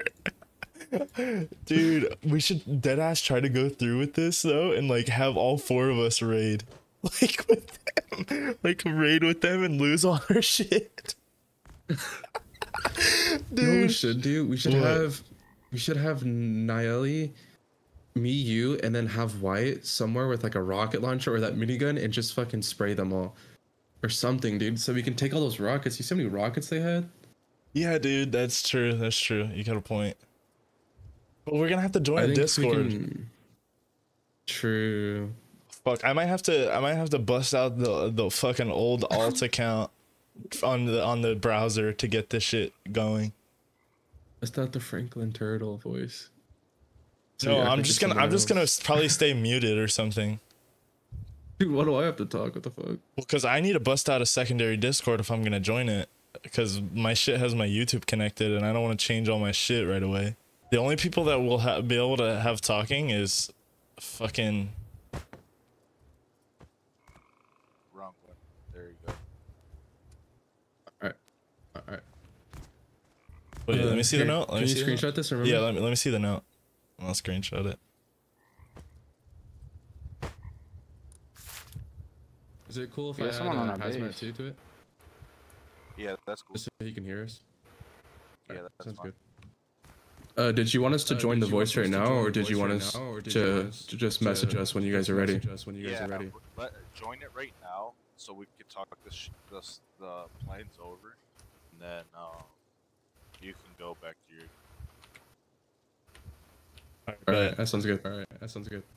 Dude, we should deadass try to go through with this though and like have all four of us raid. Like with them. Like raid with them and lose all our shit.
You know what we should do? We should
What?
have we should have Nieli, me, you, and then have Wyatt somewhere with like a rocket launcher or that minigun and just fucking spray them all. Or something, dude. So we can take all those rockets. You see how many rockets they had?
Yeah, dude, that's true. That's true. You got a point. But we're gonna have to join
I
a
think we
Discord.
can- True.
Fuck, I might have to. I might have to bust out the the fucking old alt account on the on the browser to get this shit going.
That's not the Franklin Turtle voice. So
No,
yeah, I
I'm
think
just
it's
gonna. I'm
someone
just gonna
else.
probably stay muted or something.
Dude, why do I have to talk? What the fuck?
Well, because I need to bust out a secondary Discord if I'm gonna join it. Because my shit has my YouTube connected, and I don't want to change all my shit right away. The only people that will ha be able to have talking is fucking.
wrong one. There you go.
Alright. Alright.
Wait,
Uh,
let me see
here,
the note. Let
Can
me
you
see the note.
screenshot this? Remember?
Yeah, let me let me see the note. I'll screenshot it.
Is it cool if
Yeah,
I add
someone on
uh,
our
hazmat
base.
two to it?
Yeah, that's cool.
Just so he can hear us?
Yeah,
Alright,
that's
sounds
fine.
good. Uh, did you want us to
Uh,
join did the you want voice us right to now, join or the did you voice want right us now, or did you to, want us to just to- message us when you guys are ready? message us when you guys
yeah,
are ready?
Let, join it right now so we can talk this, sh- this the planes over, and then uh, you can go back to your.
Alright, that sounds good. Alright, that sounds good.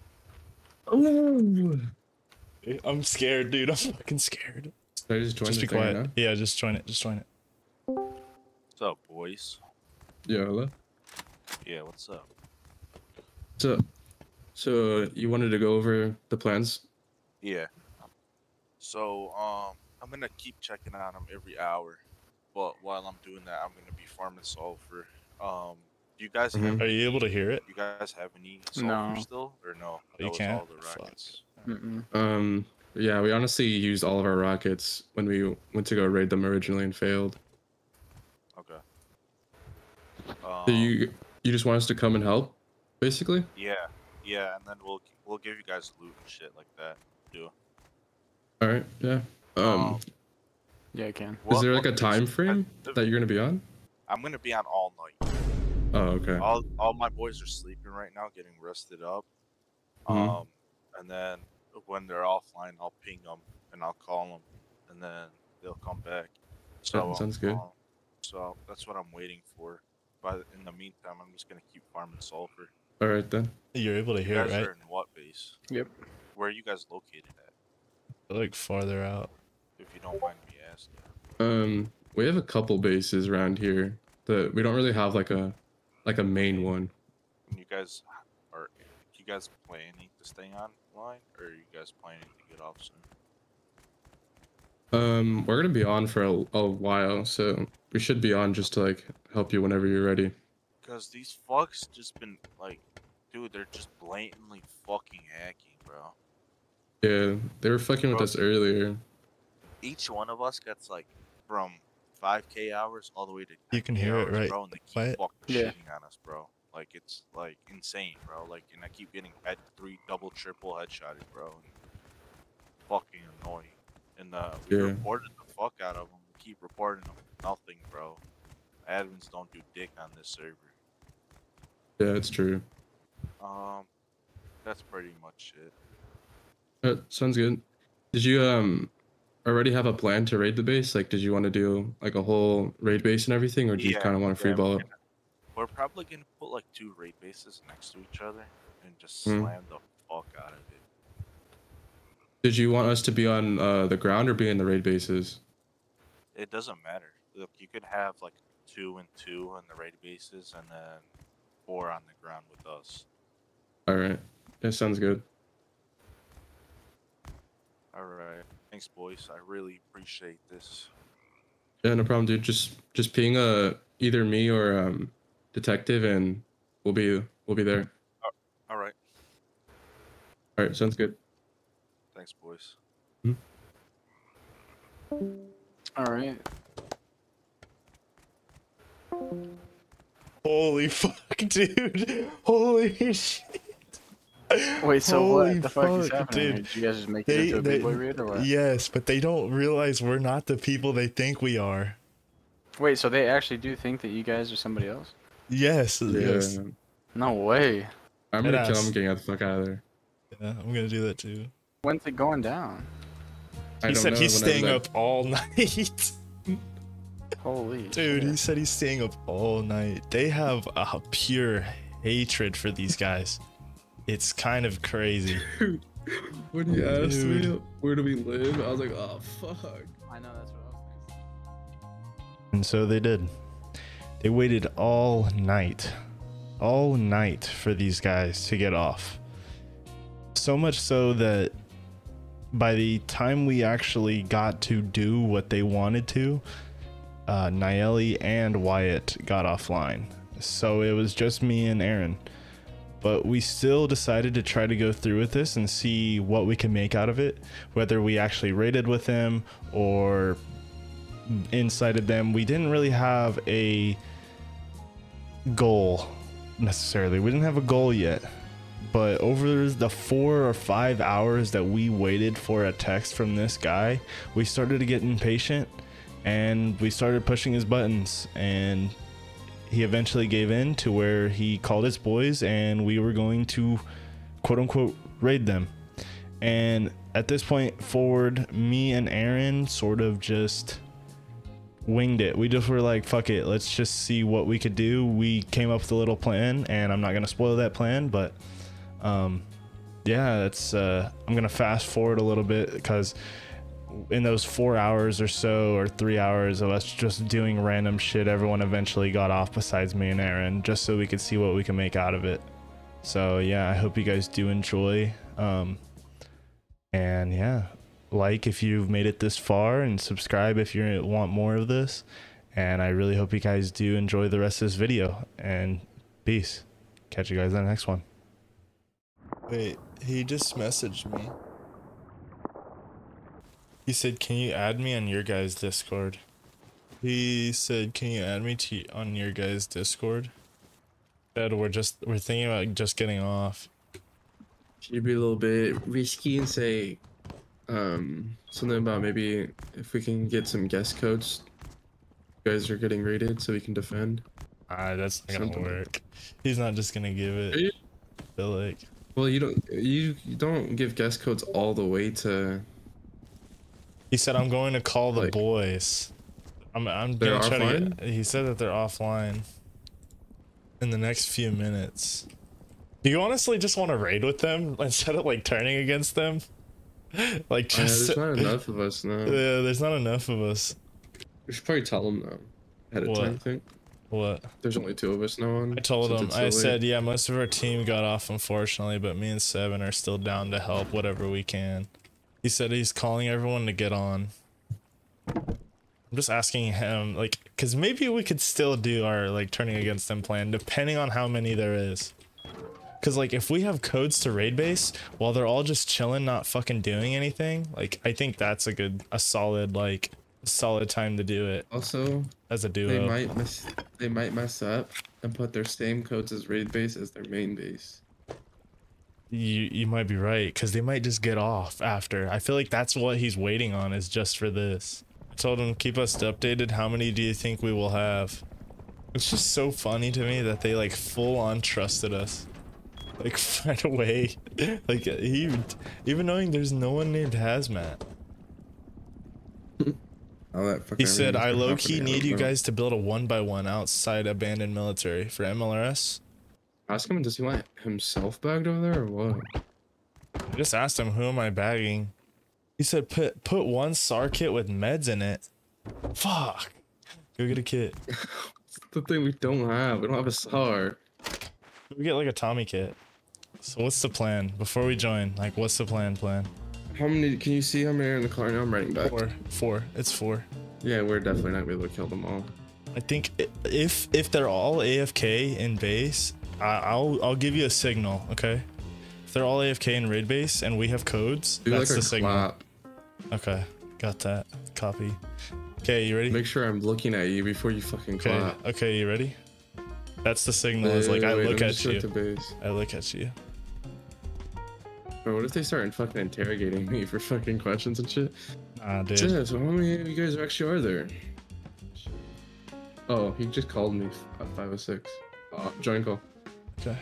I'm scared, dude. I'm fucking scared.
Should I just join
Just
the
be
thing right
quiet.
now?
Yeah, just join it. Just join it.
What's up, boys?
Yeah, hello?
Yeah, what's up?
So, so you wanted to go over the plans?
Yeah. So um, I'm gonna keep checking on them every hour. but while I'm doing that, I'm gonna be farming sulfur. Um, do you guys
Mhm.
have?
Are you able to hear it?
You guys have any sulfur
No.
still, or no? That
You
was
can't?
all the rockets.
Mm-mm.
Um, yeah, we honestly used all of our rockets when we went to go raid them originally and failed.
Okay.
So
Um,
you you just want us to come and help, basically?
yeah, yeah, and then we'll we'll give you guys loot and shit like that too.
All right, yeah. Um,
Um,
Yeah, I can.
is
what-
there like
what
a
base
time
you
frame
guys-
that you're gonna be on?
I'm gonna be on all night.
Oh, okay.
All all my boys are sleeping right now, getting rested up.
Mhm.
Um, and then when they're offline, I'll ping them and I'll call them, and then they'll come back. So
That sounds good.
um, so that's what I'm waiting for. But in the meantime, I'm just gonna keep farming sulfur.
All right then.
You're able to
You
hear
guys
it, right?
are in what base?
Yep.
Where are you guys located at?
Like farther out.
If you don't mind me asking.
Um, we have a couple bases around here. The we don't really have like a like a main one.
And you guys are you guys planning to stay online, or are you guys planning to get off soon?
Um, we're gonna be on for a, a while, so we should be on just to like help you whenever you're ready.
Because these fucks just been like, dude, they're just blatantly fucking hacking, bro.
Yeah, they were fucking with
Bro.
us earlier.
Each one of us gets like from five K hours all the way to
You can
ten K
hear it,
hours,
right?
bro, and they keep
Quiet.
fucking
Yeah.
shitting on us, bro. Like it's like insane, bro. Like, and I keep getting head three, double, triple headshotted, bro. And fucking annoying. And uh, we
Yeah.
reported the fuck out of them. We keep reporting them. Nothing, bro. Admins don't do dick on this server.
Yeah, it's true.
Um, that's pretty much it.
Uh, sounds good. Did you um already have a plan to raid the base? Like, did you want to do like a whole raid base and everything, or do you
Yeah,
kind of want to
yeah,
freeball
we're
it?
gonna- We're probably gonna put like two raid bases next to each other and just
Mhm.
slam the fuck out of it.
Did you want us to be on uh, the ground or be in the raid bases?
It doesn't matter. Look, you could have like two and two on the raid bases and then four on the ground with us.
All right, that sounds good.
All right. Thanks, boys. I really appreciate this.
Yeah, no problem, dude. Just just ping uh either me or um detective, and we'll be we'll be there.
All right.
All right, sounds good.
Thanks, boys.
All right.
Holy fuck, dude. Holy shit.
Wait, so
Holy
what the fuck, is
fuck,
happening?
dude.
Here? Did you guys just make
They-
it into a
they-
big boy raid or what?
Yes, but they don't realize we're not the people they think we are.
Wait, so they actually do think that you guys are somebody else?
Yes,
Yeah,
yes.
No way.
I'm gonna kill
Deadass.
him, getting out the fuck out of there.
Yeah, I'm gonna do that too.
When's it going down?
I
He
don't
said
know,
he's
whenever
staying
that-
up all night.
Holy
Dude,
shit.
he said he's staying up all night. They have a pure hatred for these guys. It's kind of crazy.
When he asked me
Dude.
where do we live, I was like, oh fuck.
I know, that's what I was thinking.
And so they did. They waited all night. All night for these guys to get off. So much so that by the time we actually got to do what they wanted to, uh, Nayeli and Wyatt got offline. So it was just me and Aaron. But we still decided to try to go through with this and see what we can make out of it. Whether we actually raided with them or incited them. We didn't really have a goal necessarily. We didn't have a goal yet. But over the four or five hours that we waited for a text from this guy, we started to get impatient and we started pushing his buttons, and he eventually gave in to where he called his boys and we were going to quote unquote raid them. And at this point forward, me and Aaron sort of just winged it. We just were like, fuck it, let's just see what we could do. We came up with a little plan, and I'm not gonna spoil that plan, but um yeah, that's uh I'm gonna fast forward a little bit, because in those four hours or so, or three hours of us just doing random shit, everyone eventually got off besides me and Aaron, just so we could see what we can make out of it. So yeah, I hope you guys do enjoy. Um and yeah, like if you've made it this far, and subscribe if you want more of this. And I really hope you guys do enjoy the rest of this video. And peace. Catch you guys on the next one. Wait, he just messaged me. He said, can you add me on your guys' Discord? He said, can you add me to on your guys' Discord? Said we're just we're thinking about just getting off.
Should you be a little bit risky and say um something about maybe if we can get some guest codes, you guys are getting rated so we can defend?
Ah, that's not gonna
Something.
work. He's not just gonna give it. I feel like.
Well, you don't you, you don't give guest codes all the way to.
He said I'm going to call the
Like,
boys. I'm I'm
they're
gonna try to
offline?
get, he said that they're offline in the next few minutes. Do you honestly just want to raid with them instead of like turning against them? Like just
Uh, there's not enough of us now.
Yeah, there's not enough of us.
We should probably tell them though ahead of
What?
time. I think
What?
there's only two of us now on.
I told
since
him,
it's so
I
late.
said, yeah, most of our team got off unfortunately, but me and Seven are still down to help whatever we can. He said he's calling everyone to get on. I'm just asking him, like, because maybe we could still do our, like, turning against them plan, depending on how many there is. Because, like, if we have codes to raid base, while they're all just chilling, not fucking doing anything, like, I think that's a good, a solid, like, solid time to do it.
Also,
as a duo.
they might mess. They might mess up and put their same codes as raid base as their main base.
You you might be right, because they might just get off after. I feel like that's what he's waiting on, is just for this. I told him, keep us updated. How many do you think we will have? It's just so funny to me that they like full on trusted us. Like right away. Like he, even knowing there's no one named Hazmat.
All that fucking
He said, I
everything's
low
been
key
happening, I
need
don't
you
know.
guys to build a one by one outside abandoned military for M L R S.
Ask him, does he want himself bagged over there or what?
I just asked him, who am I bagging? He said, put put one S A R kit with meds in it. Fuck. Go get a kit.
It's the thing we don't have. We don't have a S A R.
We get like a Tommy kit. So what's the plan before we join? Like, what's the plan? Plan?
How many? Can you see how many are in the car now? I'm writing back.
Four. Four. It's four.
Yeah, we're definitely not gonna be able to kill them all.
I think i- if if they're all A F K in base, I, I'll I'll give you a signal. Okay. If they're all A F K in raid base and we have codes,
Do
that's
like a
the signal.
clap.
Okay. Got that. Copy. Okay, you ready?
Make sure I'm looking at you before you fucking
Okay.
clap.
Okay, you ready? That's the signal.
Wait,
Is like
wait,
I
wait,
look
let me
at
just look
you.
to base.
I look at you.
Bro, what if they start fucking interrogating me for fucking questions and shit?
Ah, dude.
Yeah, so how many of you guys actually are there? Oh, he just called me at five oh six. Uh, join call.
Okay.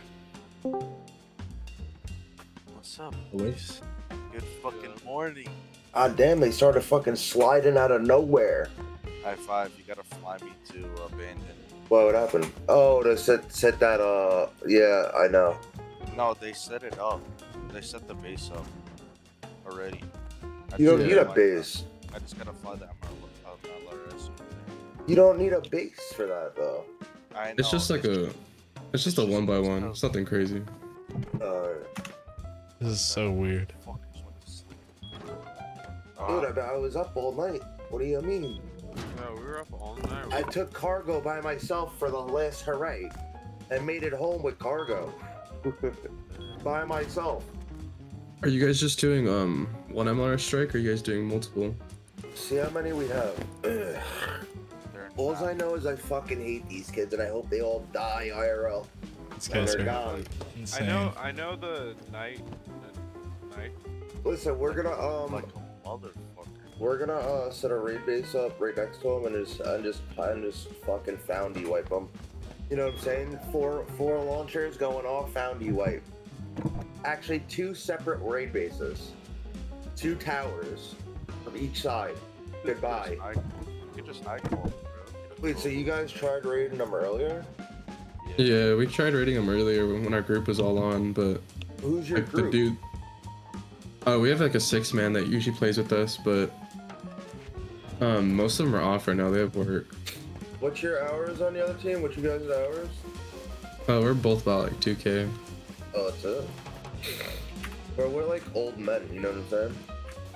What's up?
Voice.
Good fucking morning.
Ah, damn, they started fucking sliding out of nowhere.
High five. You gotta fly me to abandon.
What would happen? Oh, to set set that. Uh, yeah, I know.
No, they set it up. They set the base up already. I
You don't
just
need
gotta
a
fly
base.
that- I just gotta fly that M L R S.
You don't need a base for that though.
I know.
It's just like a, it's just a one by one. It's nothing crazy.
Uh,
This is so weird.
Fuck, I just went to sleep.
dude, I, I was up all night. What do you mean?
No, we were up all night.
I took cargo by myself for the last hooray, and made it home with cargo. By myself.
Are you guys just doing um one M L R strike, or are you guys doing multiple?
See how many we have. Ugh. All I know is I fucking hate these kids, and I hope they all die I R L.
These
And
guys
they're
are
gone.
insane.
I know, I know the night, the night.
Listen, we're gonna um,
Like a motherfucker.
we're gonna uh set a raid base up right next to them, and just and just and just fucking foundy wipe them. You know what I'm saying? Four four launchers going off, foundy wipe. Actually, two separate raid bases, two towers from each side. Goodbye.
I, you can just high call, bro.
Wait, so you guys tried raiding them earlier?
Yeah, we tried raiding them earlier when our group was all on, but
Who's your
like the
group?
dude. Oh, we have like a six man that usually plays with us, but um, most of them are off right now. They have work.
What's your hours on the other team? What's you guys' hours?
Oh, we're both about like two K.
Oh, that's it. Bro, we're like old men, you know what I'm saying?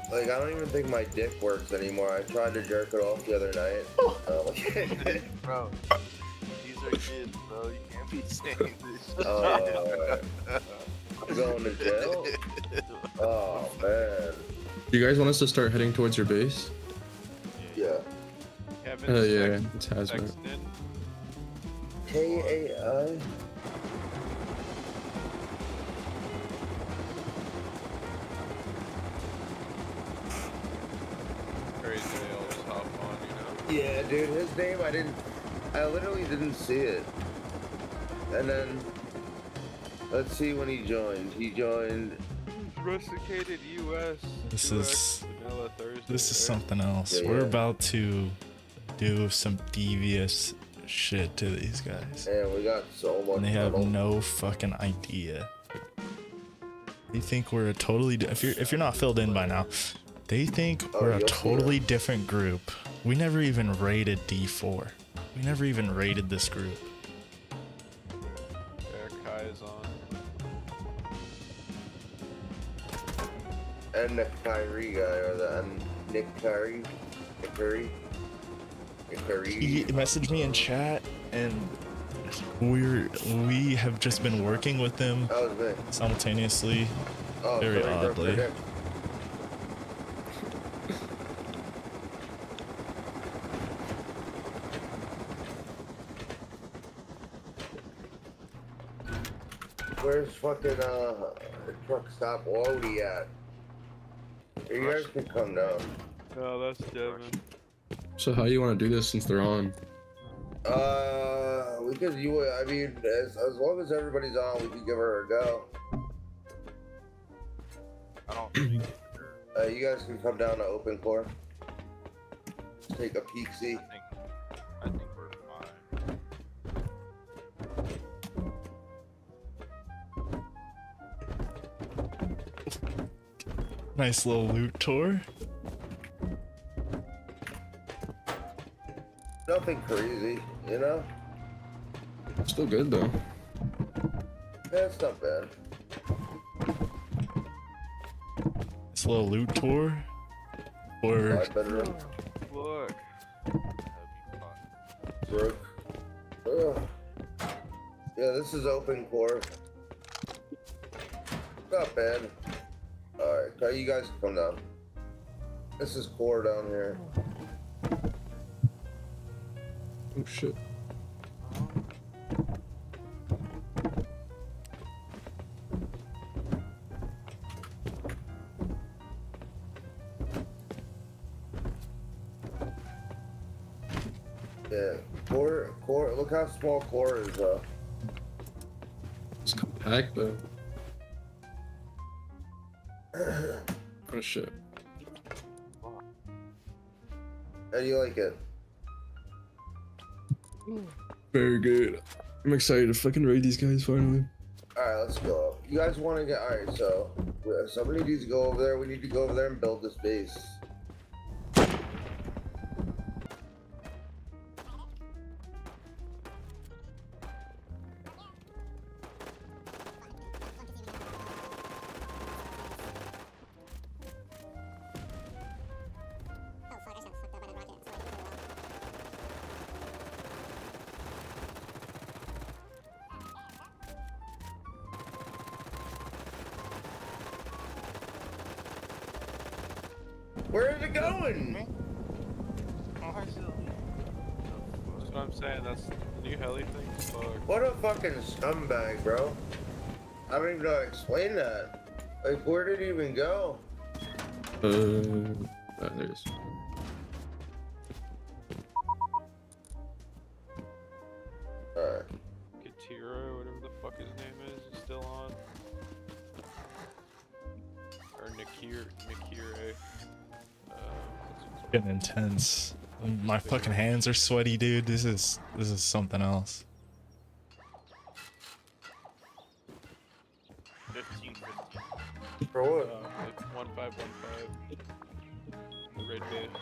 Like, I don't even think my dick works anymore. I tried to jerk it off the other night. Um,
Bro, these are kids, bro. You can't be saying this.
uh, I'm going to jail? Oh, man.
Do you guys want us to start heading towards your base?
Yeah.
Kevin,
Oh, yeah.
text-
It's hazmat.
texting in.
K A I?
Crazy, they always hop on, you know?
Yeah, dude, his name, I didn't, I literally didn't see it. And then, let's see when he joined. He joined.
Rusticated U S.
This
U X
is
Vanilla Thursday,
this is
right?
something else.
Yeah,
We're
yeah.
about to do some devious shit to these guys.
And we got so much.
And they have
tunnel.
no fucking idea. They think we're a totally di- if you're if you're not filled in by now, they think
Oh,
we're a
you'll see
totally different group. We never even raided D four. We never even raided this group.
There, Kai is on.
And the Kyrie guy, or the and Nick Curry. Nick Curry. Nick Curry.
He messaged me in chat, and we're we have just been working with them
That was me.
simultaneously.
Oh,
Very
so he broke
oddly.
their dick. Where's fucking uh truck stop Wody at? You guys can come down.
No, that's Devin.
So how you want to do this since they're on?
Uh, we could. You, I mean, as as long as everybody's on, we could give her a go.
I don't.
Uh, you guys can come down to open core. Take a peek, see.
I think. I think we're fine.
Nice little loot tour.
Nothing crazy, you know.
Still good though.
That's not bad.
Nice little loot tour. Or
Five bedroom.
Look.
That'd be fun.
Brook. Ugh. Yeah, this is open core. Not bad. Alright, you guys can come down. This is core down here.
Oh shit.
Yeah, core, core. Look how small core is, though.
It's compact though. Oh shit.
How do you like it?
Very good. I'm excited to fucking raid these guys finally.
Alright, let's go. You guys want to get. Alright, so uh, somebody needs to go over there. We need to go over there and build this base. Where is it going?
That's what I'm saying. That's the new heli thing. Fuck.
What a fucking scumbag, bro. I don't even know how to explain that. Like, where did he even go?
Uh, oh, there it is.
Alright.
Katira, whatever the fuck his name is, is still on. Or Nakir, Nakire. Uh,
getting intense. My fucking hands are sweaty, dude. This is this is something else.
fifteen, fifteen.
For what?
uh, like one five one five. The red base.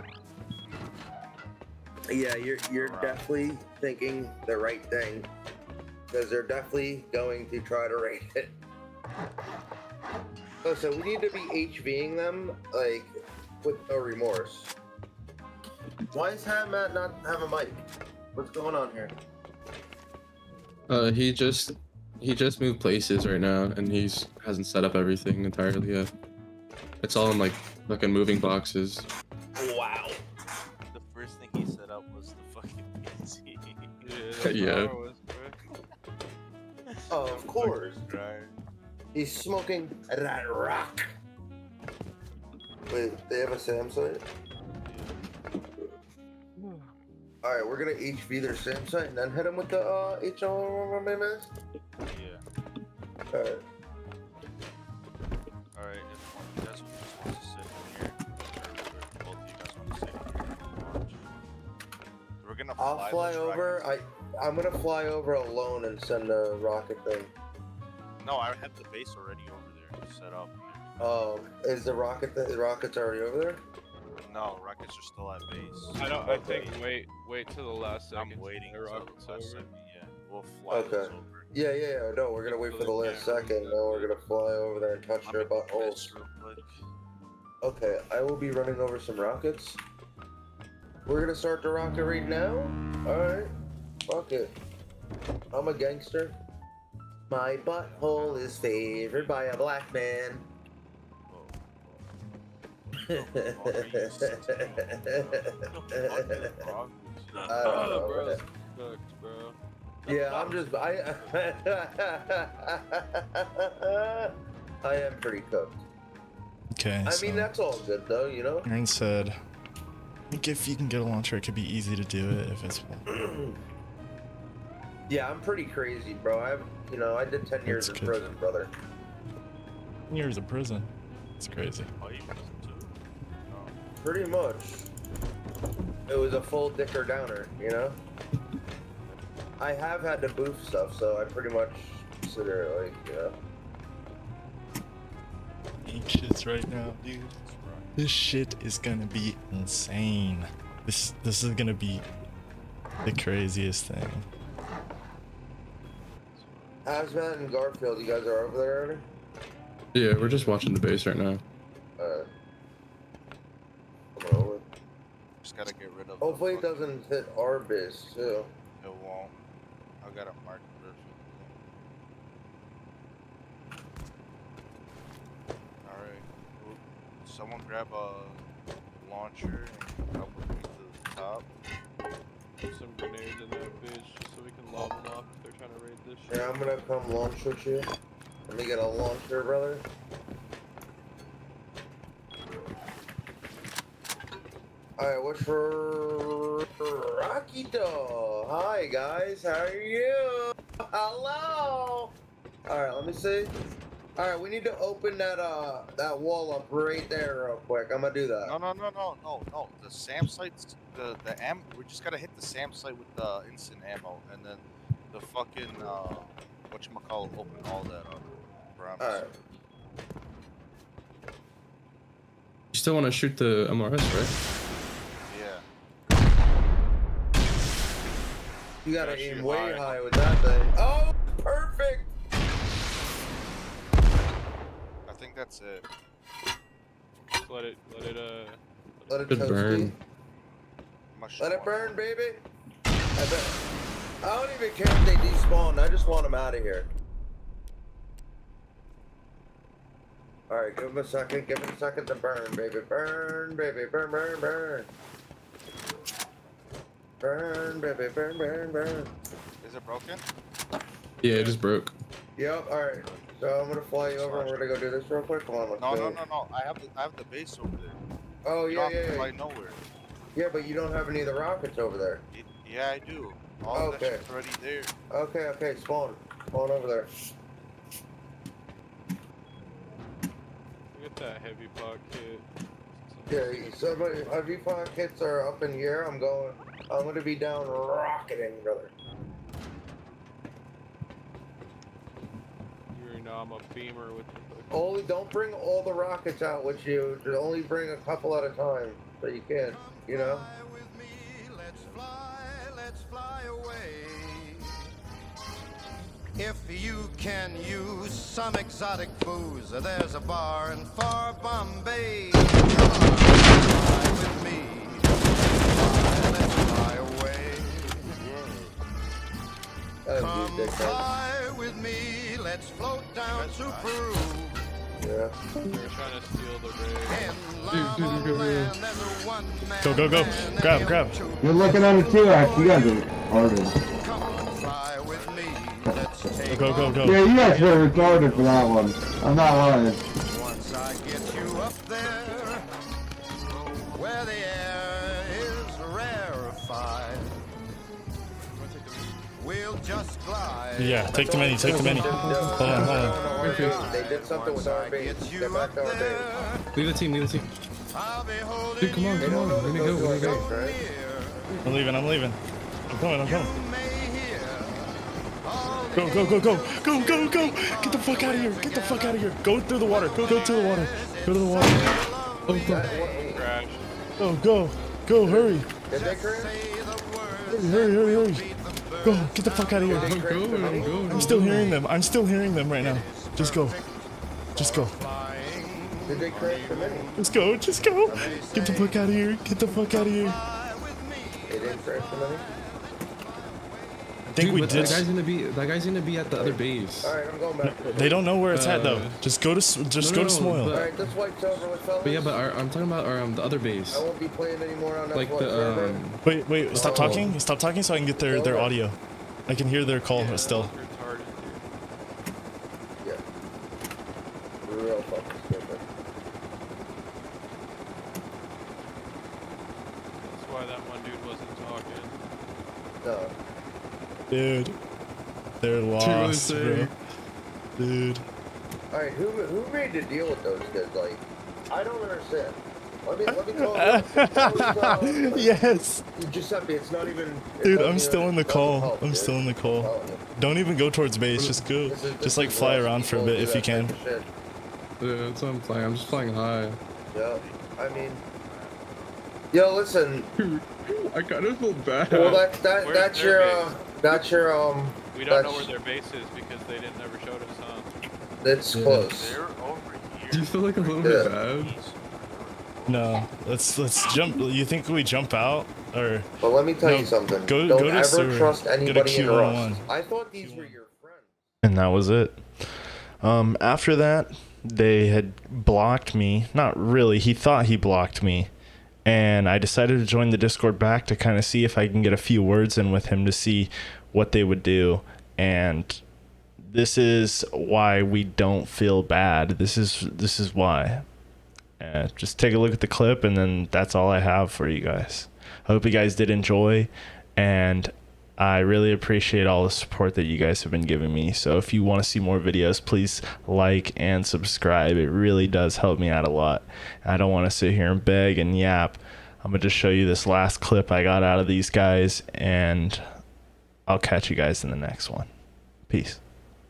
Yeah, you're you're definitely thinking the right thing. Because they're definitely going to try to raid it. Listen, we need to be HVing them, like, with no remorse. Why is Matt not have a mic? What's going on here?
Uh, he just he just moved places right now, and he's hasn't set up everything entirely yet. It's all in like fucking moving boxes.
Wow.
The first thing he set up was the fucking P C.
Yeah.
Yeah.
Was,
Oh, of course.
Right.
He's smoking that rock. Wait, they have a SAM site? Alright, we're gonna H V their SAM site and then hit them with the uh, H O mask?
Yeah.
Alright.
Alright, if one of you guys just wants to sit in here, or, or both of you guys want to sit in here and watch. We're gonna fly
I'll fly
those
over.
rockets.
I, I'm gonna fly over alone and send a rocket thing.
No, I have the base already over there set up.
Oh, is the rocket th the rocket's already over there?
No, rockets are still at base.
I don't. I think wait, wait till the last second.
I'm waiting
The
till
rocket's
the last
over.
second. Yeah, we'll fly
Okay.
those over.
Yeah, yeah, yeah. No, we're gonna wait for the last second. Then we're gonna fly over there and touch
I'm
their
in the
buttholes.
base real quick.
Okay, I will be running over some rockets. We're gonna start the rocket right now? Alright. Fuck it. I'm a gangster. My butthole is favored by a black man. I don't know,
Bro's
man.
cooked, bro.
Yeah, I'm just I I am pretty cooked.
Okay.
I
so
mean that's all good though, you know?
Aaron said, I think if you can get a launcher, it could be easy to do it if it's
Yeah, I'm pretty crazy, bro. I've you know, I did ten years in
That's good.
prison, brother.
years of prison. It's crazy.
Oh, you prison too? No.
Pretty much. It was a full dicker downer, you know? I have had to boof stuff, so I pretty much consider it like, you know.
Anxious right now, dude. This shit is gonna be insane. This this is gonna be the craziest thing.
Hazmat and Garfield, you guys are over there already?
Yeah, we're just watching the base right now.
Uh, come over.
Just gotta get rid of.
Hopefully it
the
doesn't hit our base, too.
fucking- It won't. I got it marked perfectly. Alright. Well, someone grab a launcher and come with me to the top.
Put some grenades in that bitch just so we can lob them off if they're trying to raid this shit.
Yeah, I'm gonna come launch with you. Let me get a launcher, brother. Alright, what's for Rocky Doll? Hi guys, how are you? Hello! Alright, let me see. Alright, we need to open that uh that wall up right there real quick. I'm gonna do that.
No, no, no, no, no, no. The SAM sites, the the am. We just gotta hit the SAM site with the instant ammo, and then the fucking uh, whatchamacallit, open all that up. Promise.
Alright.
You still want to shoot the M R S, right?
Yeah.
You gotta
Yeah,
aim
shoot
way
high.
high with that thing. Oh, perfect!
I think that's it.
Just let it, let it, uh.
Let it
Good
toasty.
burn.
Let it burn, baby. I bet. I don't even care if they despawn. I just want them out of here. All right, give them a second. Give them a second to burn, baby. Burn, baby. Burn, burn, burn. Burn, baby. Burn, burn, burn.
Is it broken?
Yeah, it just broke.
Yep. All right. So I'm gonna fly you over, and we're gonna go do this real quick. Come on, let's
No,
go.
no, no, no. I have the I have the base over there.
Oh
You
yeah,
don't have
yeah,
to fly
yeah.
nowhere.
Yeah, but you don't have any of the rockets over there.
Y- Yeah, I do. All that
Okay.
shit's already there.
Okay, okay. Spawn. Spawn over there.
Get that heavy pod kit.
Yeah, some of you pockets are up in here. I'm going. I'm gonna be down rocketing, brother.
You already know I'm a beamer with the fucking.
Only don't bring all the rockets out with you. Just only bring a couple at a time, so you can, you know.
If you can use some exotic booze, there's a bar in far Bombay. Come on, fly with me. Fly, let's fly away. Come fly with me. Let's float down to Peru.
Yeah.
They're trying to steal the rig.
Go, go, go. Grab, grab.
You're looking at it too, actually. You guys are retarded.
Go, go, go.
Yeah, you guys are retarded for that one. I'm not lying.
Once I get you up there, where the air is rarefied, we'll just glide.
Yeah, take the menu, take the menu. Hold on, hold on.
They did something with our base. They're back to our base.
Leave the team, leave the team. Dude, come on, come on. We're gonna go, we're gonna go.
I'm leaving, I'm leaving. I'm coming, I'm coming. Go, go, go, go, go, go, go! Get the fuck out of here! Get the fuck out of here! Go through the water! Go, go to the water! Go to the water! Oh, go! Go, go, go! Hurry!
Did they crash?
Hurry, hurry, hurry, hurry! Go! Get the fuck out of here!
I'm going, I'm going.
I'm still hearing them. I'm still hearing them right now. Just go. Just go.
Did they crash the mini?
Just go. Just go. Get the fuck out of here. Get the fuck out of here.
They didn't crash the mini?
I think
Dude,
we
but
did.
That guy's gonna be. That guy's gonna be at the other base.
Alright, I'm going back.
They don't know where it's at though.
Uh,
Just go to. Just
no,
go to
no,
Smoil.
but-
Alright, this wife's over with, fellas.
But yeah, but our, I'm talking about our, um, the other base.
I won't be playing anymore on that
Like
flight
the
server.
um.
Wait, wait. Stop
Oh.
talking. Stop talking so I can get their their audio. I can hear their call
Yeah,
still.
retarded, dude.
Yeah. Real fucking stupid.
That's why that one dude wasn't talking.
No.
Dude, they're lost, bro. Dude.
Alright, who who made the deal with those guys? Like, I don't understand. Let me let me call them.
Yes.
Giuseppe, it's not even. it
Dude,
doesn't
I'm
even-
still in the
it doesn't
call.
help,
I'm
dude.
still in the call.
I'm telling you.
Don't even go towards base. Just go.
This is- this
Just like
is
fly
Rust.
around for a
People
bit
do
if you
that
can.
type of shit.
Yeah, that's what I'm flying. I'm just flying high.
Yeah, I mean, yo, listen.
I kind of feel bad.
Well, that that
Where's
that's
their
your
base?
uh, that's your um.
We don't know
that's-
where their base is because they didn't ever showed us, huh?
It's
Yeah.
close.
They're over here.
Do you feel like a little
Yeah.
bit bad?
No, let's let's jump. You think we jump out or?
But let me tell
No,
you something.
go-
Don't
go to
ever
sewer.
trust
Go to
anybody in
Q one oh
Rust.
one.
I thought these were your friends.
And that was it. Um, after that, they had blocked me. Not really. He thought he blocked me. And I decided to join the Discord back to kind of see if I can get a few words in with him to see what they would do. And this is why we don't feel bad. This is this is why. Uh, just take a look at the clip, and then that's all I have for you guys. I hope you guys did enjoy, and I really appreciate all the support that you guys have been giving me. So if you want to see more videos, please like and subscribe. It really does help me out a lot. I don't want to sit here and beg and yap. I'm going to just show you this last clip I got out of these guys, and I'll catch you guys in the next one. Peace.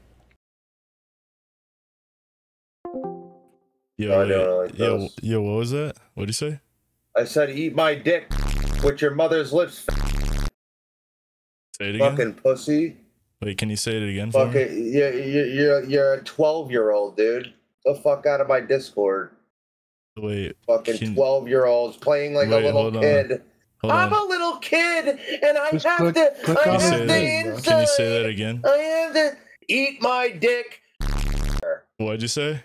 Yo,
I know, like
yo,
those.
yo, what was that? What'd you say?
I said, eat my dick with your mother's lips,
Say it again.
fucking pussy.
Wait, can you say it again for me?
Fucking, you're, you're, you're, you're a twelve year old, dude. Get the fuck out of my Discord.
Wait.
Fucking
can-
twelve year olds playing like
Wait,
a little
hold on.
kid.
Hold
I'm
on.
a little kid, and I
Just
have
click-
to.
click
I
Can you
have
say
to
that?
inside.
Can you say that again?
I have to eat my dick.
What'd you say?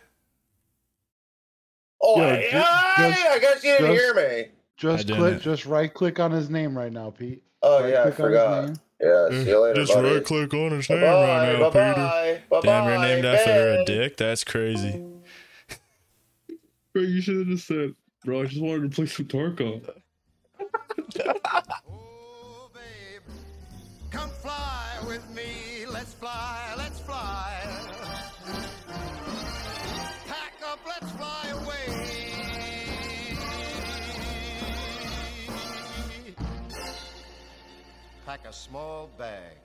Oh,
Yo,
I,
ju-
I,
just-
I guess you didn't
just-
hear me.
Just
I
click,
didn't.
just right click on his name right now, Pete.
Oh
Right
yeah, I
click on his
forgot.
name.
Yeah, see you later,
Just
buddy.
right click on his name
Bye
right now,
bye
Peter.
bye bye.
Damn, you're named after a
bye.
dick? That's crazy.
Bro, you should have just said, bro, I just wanted to play some Tarkov.
Oh, babe, come fly with me. Let's fly, let's fly. Pack up, let's fly away. Pack a small bag.